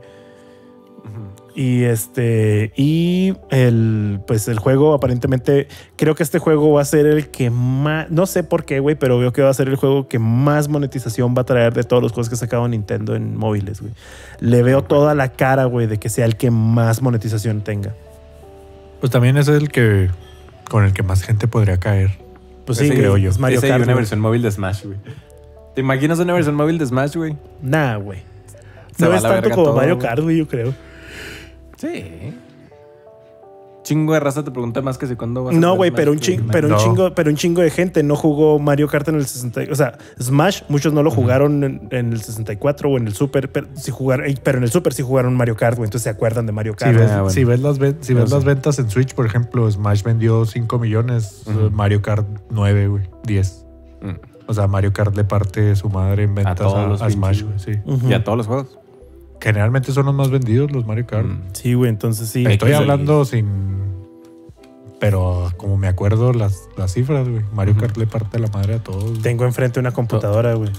S1: Y este, y el, pues el juego aparentemente, creo que este juego va a ser el que más, no sé por qué, güey, pero veo que va a ser el juego que más monetización va a traer de todos los juegos que ha sacado Nintendo en móviles, güey. Le veo toda la cara, güey, de que sea el que más monetización tenga.
S3: Pues también es el que con el que más gente podría caer.
S1: Pues
S2: Ese
S1: sí,
S3: creo yo.
S1: es Mario
S2: Ese y
S1: Kart.
S2: una
S1: güey.
S2: versión móvil de Smash, güey. ¿Te imaginas una versión móvil de Smash, güey?
S1: Nah, güey.
S2: Se
S1: No
S2: va a
S1: es
S2: la
S1: tanto
S2: verga
S1: como
S2: todo,
S1: Mario
S2: güey.
S1: Kart, güey, yo creo.
S2: Sí. Chingo de raza te pregunta más que si cuándo vas a
S1: No,
S2: jugar
S1: güey,
S2: Smash,
S1: pero un
S2: güey.
S1: chingo, pero un
S3: No.
S1: chingo, pero un chingo de gente no jugó Mario Kart en el sesenta. O sea, Smash, muchos no lo jugaron en, en el sesenta y cuatro o en el Super, pero sí jugaron, eh, pero en el Super sí jugaron Mario Kart, güey. Entonces se acuerdan de Mario
S3: Si
S1: Kart.
S3: ves,
S2: Ah, bueno.
S3: si ves las, ven- si ves
S2: No
S3: las
S2: sé.
S3: ventas en Switch, por ejemplo, Smash vendió cinco millones,
S2: Ujú.
S3: Mario Kart nueve, güey, diez.
S2: Mm.
S3: O sea, Mario Kart le parte su madre en ventas
S2: todos
S3: a,
S2: los
S3: a Smash, güey,
S2: pinches,
S3: sí.
S1: Ujú.
S2: Y a todos los juegos.
S3: Generalmente son los más vendidos los Mario Kart.
S2: Mm.
S1: Sí, güey, entonces sí.
S3: Estoy
S2: X,
S3: hablando sin... Pero como me acuerdo las, las cifras, güey. Mario
S2: Ujú.
S3: Kart le parte la madre a todos.
S1: Tengo enfrente una computadora, güey.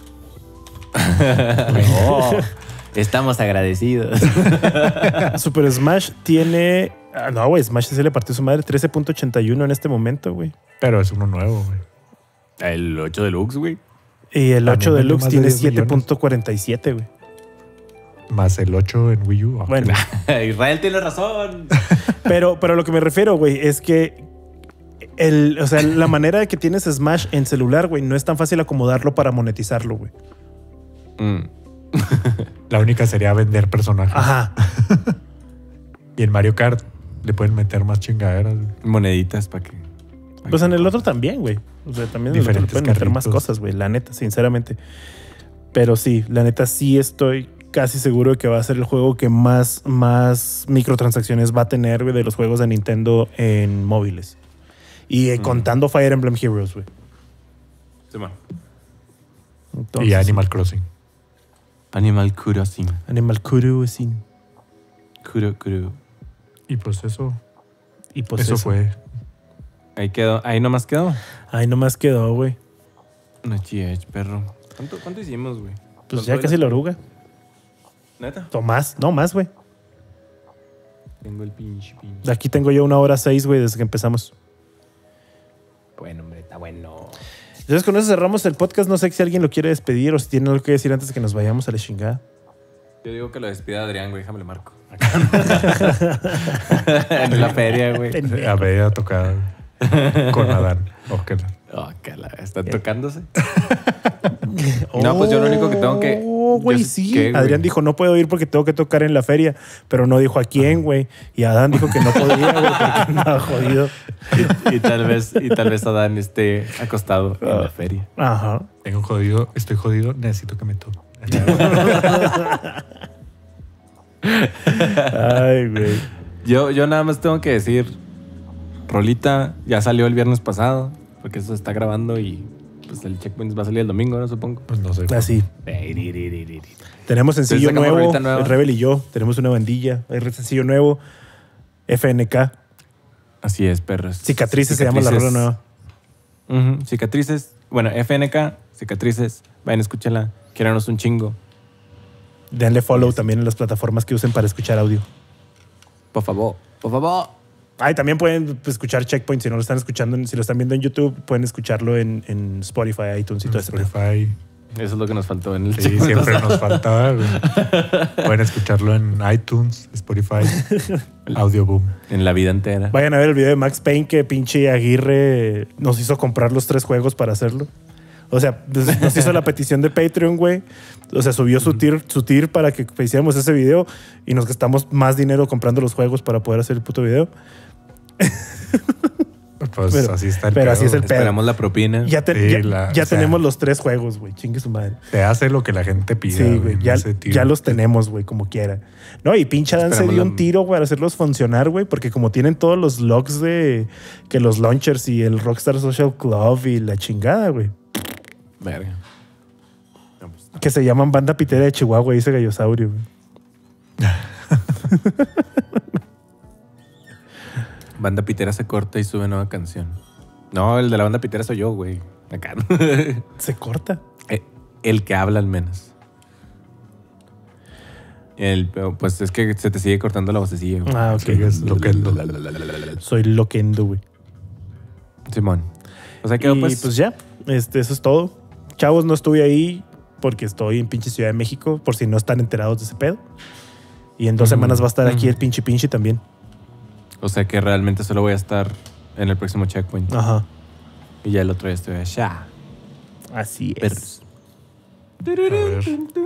S2: Oh, estamos agradecidos.
S1: Super Smash tiene. Ah, no, güey, Smash sí le partió su madre trece punto ochenta y uno en este momento, güey.
S3: Pero es uno nuevo, güey.
S2: El ocho Deluxe, güey.
S1: Y el
S3: También
S1: ocho
S3: vendió
S1: Deluxe
S3: más de
S1: tiene
S3: diez
S1: siete
S3: millones.
S1: punto cuarenta y siete, güey.
S3: Más el ocho en Wii U. Ah,
S1: Bueno,
S2: Israel tiene razón.
S1: pero, pero a lo que me refiero, güey, es que el, o sea, la manera de que tienes Smash en celular, güey, no es tan fácil acomodarlo para monetizarlo, güey.
S2: Mm.
S3: La única sería vender personajes.
S1: Ajá.
S3: Y en Mario Kart le pueden meter más chingaderas, güey.
S2: Moneditas para que. pa'
S1: Pues
S2: que-
S1: en el otro también, güey. O sea, también en el otro le
S3: Diferentes
S1: pueden meter más
S3: carritos.
S1: cosas, güey. La neta, sinceramente. Pero sí, la neta sí estoy casi seguro de que va a ser el juego que más, más microtransacciones va a tener, güey, de los juegos de Nintendo en móviles. Y eh,
S2: Mm.
S1: contando Fire Emblem Heroes, güey.
S2: Sí, man.
S1: Entonces,
S3: Y Animal Crossing.
S2: Animal Crossing.
S1: Animal Crossing.
S2: Kuro, kuro.
S3: Y pues eso,
S1: Y pues
S3: eso,
S1: eso,
S3: fue.
S2: Ahí quedó. Ahí nomás quedó.
S1: Ahí nomás quedó, güey.
S2: No chich, perro. ¿Cuánto, cuánto hicimos, güey?
S1: Pues
S2: ¿Con
S1: ya
S2: todo
S1: casi
S2: el-
S1: la oruga.
S2: ¿Neta?
S1: O más, no más, güey.
S2: Tengo el pinche, pinche.
S1: Aquí tengo yo una hora seis, güey, desde que empezamos.
S2: Bueno, hombre, está bueno.
S1: Entonces con eso cerramos el podcast. No sé si alguien lo quiere despedir o si tiene algo que decir antes de que nos vayamos a la chingada.
S2: Yo digo que lo despida Adrián, güey. Déjame le marco. En la feria, güey.
S3: A ver, tocado con Adán. Ojalá.
S2: Oh, que la están tocándose. No, pues yo lo único que tengo que-
S1: Oh, güey,
S2: yo sé
S1: sí.
S2: qué, güey.
S1: Adrián dijo, no puedo ir porque tengo que tocar en la feria. Pero no dijo a quién, güey. Y Adán dijo que no podía, güey, porque andaba jodido.
S2: Y, y tal vez, y tal vez Adán esté acostado en la feria.
S1: Ajá.
S3: Tengo jodido, estoy jodido, necesito que me toque.
S1: Ay, güey.
S2: Yo, yo nada más tengo que decir, Rolita ya salió el viernes pasado, porque eso se está grabando y pues el checkpoint va a salir el domingo, ¿no? Supongo.
S3: Pues no sé.
S1: Así. Tenemos sencillo
S2: Entonces sacamos
S1: nuevo.
S2: rolita nueva.
S1: El Rebel y yo. Tenemos una bandilla. Hay sencillo nuevo. F N K.
S2: Así es, perros.
S1: Cicatrices, se llama la rola nueva.
S2: Ujú, Cicatrices. Bueno, F N K, Cicatrices. Vayan, escúchala. Quiéranos un chingo.
S1: Denle follow también en las plataformas que usen para escuchar audio.
S2: Por favor, por favor.
S1: Ah, y también pueden pues, escuchar Checkpoint. Si no lo están escuchando, en- si lo están viendo en YouTube, pueden escucharlo en, en Spotify, iTunes y todo eso.
S3: Spotify.
S2: Eso es lo que nos faltó en el
S3: Sí,
S2: checkpoint.
S3: siempre nos faltaba, güey. Pueden escucarlo en iTunes, Spotify, Audioboom.
S2: En la vida entera.
S1: Vayan a ver el video de Max Payne que pinche Aguirre nos hizo comprar los tres juegos para hacerlo. O sea, pues, nos hizo la petición de Patreon, güey. O sea, subió su tier, su tier para que hiciéramos ese video y nos gastamos más dinero comprando los juegos para poder hacer el puto video.
S3: Pues
S1: pero,
S3: así está el
S1: pero
S3: pedo.
S1: así es el pedo.
S2: Esperamos la propina.
S1: Ya, te,
S3: Sí,
S1: ya,
S3: la-
S1: ya
S3: o sea,
S1: tenemos los tres juegos, güey. Chingue su madre.
S3: Se hace lo que la gente pide.
S1: Sí, güey. Ya, ya los tenemos, güey, como quiera. No, y pinche Dan se
S2: Esperamos
S1: dio
S2: la-
S1: un tiro, güey, para hacerlos funcionar, güey, porque como tienen todos los logs de que los launchers y el Rockstar Social Club y la chingada, güey.
S2: Verga. No, pues,
S1: Que se llaman Banda Pitera de Chihuahua, dice Gallosaurio, güey.
S2: Banda Pitera se corta y sube nueva canción. No, el de la banda Pitera soy yo, güey. Acá.
S1: Se corta.
S2: Eh, el que habla al menos. El, pues es que se te sigue cortando la vocecilla, güey.
S1: Ah, ok.
S3: Sigues loquendo.
S1: Soy loquendo, güey.
S2: Simón. O sea que
S1: Y
S2: pues,
S1: pues, ya, este, eso es todo. Chavos, no estuve ahí porque estoy en pinche Ciudad de México, por si no están enterados de ese pedo. Y en dos
S2: Ujú,
S1: semanas va a estar aquí
S2: ujú.
S1: el pinche pinche también.
S2: o sea que realmente solo voy a estar en el próximo checkpoint.
S1: Ajá.
S2: Y ya el otro día estoy allá.
S1: Así
S2: Perros.
S3: A ver.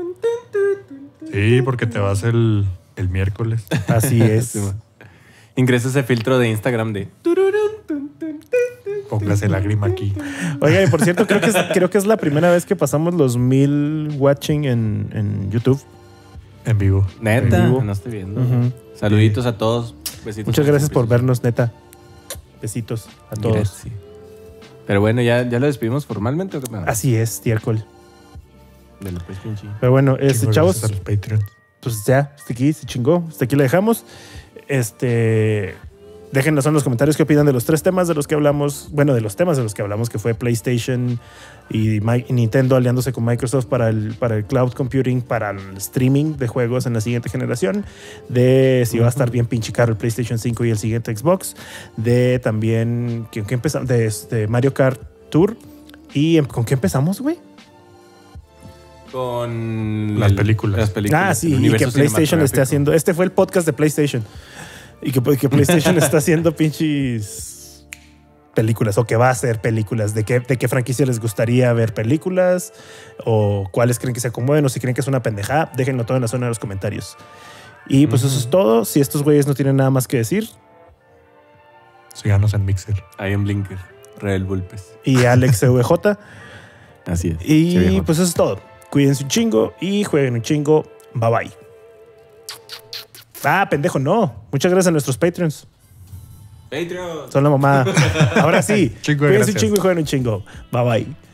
S3: Sí, porque te vas el, el miércoles.
S1: Así es.
S2: Simón. Ingresa ese filtro de Instagram de...
S3: Póngase lágrima aquí.
S1: Oiga, y por cierto, creo que es, creo que es la primera vez que pasamos los mil watching en, en YouTube.
S3: En vivo.
S2: Neta,
S1: En vivo.
S2: no estoy viendo.
S1: Ujú.
S2: Saluditos a todos. Besitos.
S1: Muchas gracias por vernos, neta. Besitos a todos.
S2: Gracias. Pero bueno, ¿ya, ya lo despedimos formalmente o qué pedo?
S1: Así es, tiércol.
S2: De los pues, pinche.
S1: Pero bueno, este,
S3: Chingo,
S1: chavos,
S3: gracias a los Patreons.
S1: pues ya, hasta aquí se chingó. Hasta aquí la dejamos. Este. Déjenos en los comentarios qué opinan de los tres temas de los que hablamos. Bueno, de los temas de los que hablamos, que fue PlayStation y Mi- y Nintendo aliándose con Microsoft para el, para el cloud computing, para el streaming de juegos en la siguiente generación. De si va a estar bien pinche caro el PlayStation cinco y el siguiente Xbox. De también. ¿Con qué empezamos? De, de Mario Kart Tour. ¿Y em- con qué empezamos, güey?
S2: Con
S3: Las
S2: el-
S3: películas.
S2: Las películas.
S1: Ah, sí,
S2: el
S1: y
S2: universo
S1: que PlayStation esté
S2: cinematográfico.
S1: haciendo. Este fue el podcast de PlayStation. Y que, que PlayStation está haciendo pinches películas o que va a hacer películas. ¿De qué, de qué franquicia les gustaría ver películas? ¿O cuáles creen que se acomoden? ¿O si creen que es una pendejada? Déjenlo todo en la zona de los comentarios. Y pues eso es todo. Si estos güeyes no tienen nada más que decir.
S3: Síganos en Mixer.
S2: I am Blinker. Real Bulpes.
S1: Y Alex C V J.
S2: Así es.
S1: Y
S2: Che viejo.
S1: pues eso es todo. Cuídense un chingo y jueguen un chingo. Bye bye. Ah, pendejo, no. Muchas gracias a nuestros Patreons.
S2: Patreon.
S1: Son la mamada. Ahora sí.
S3: Chingo de
S1: Cuídense un
S3: gracias.
S1: chingo y jueguen un chingo. Bye bye.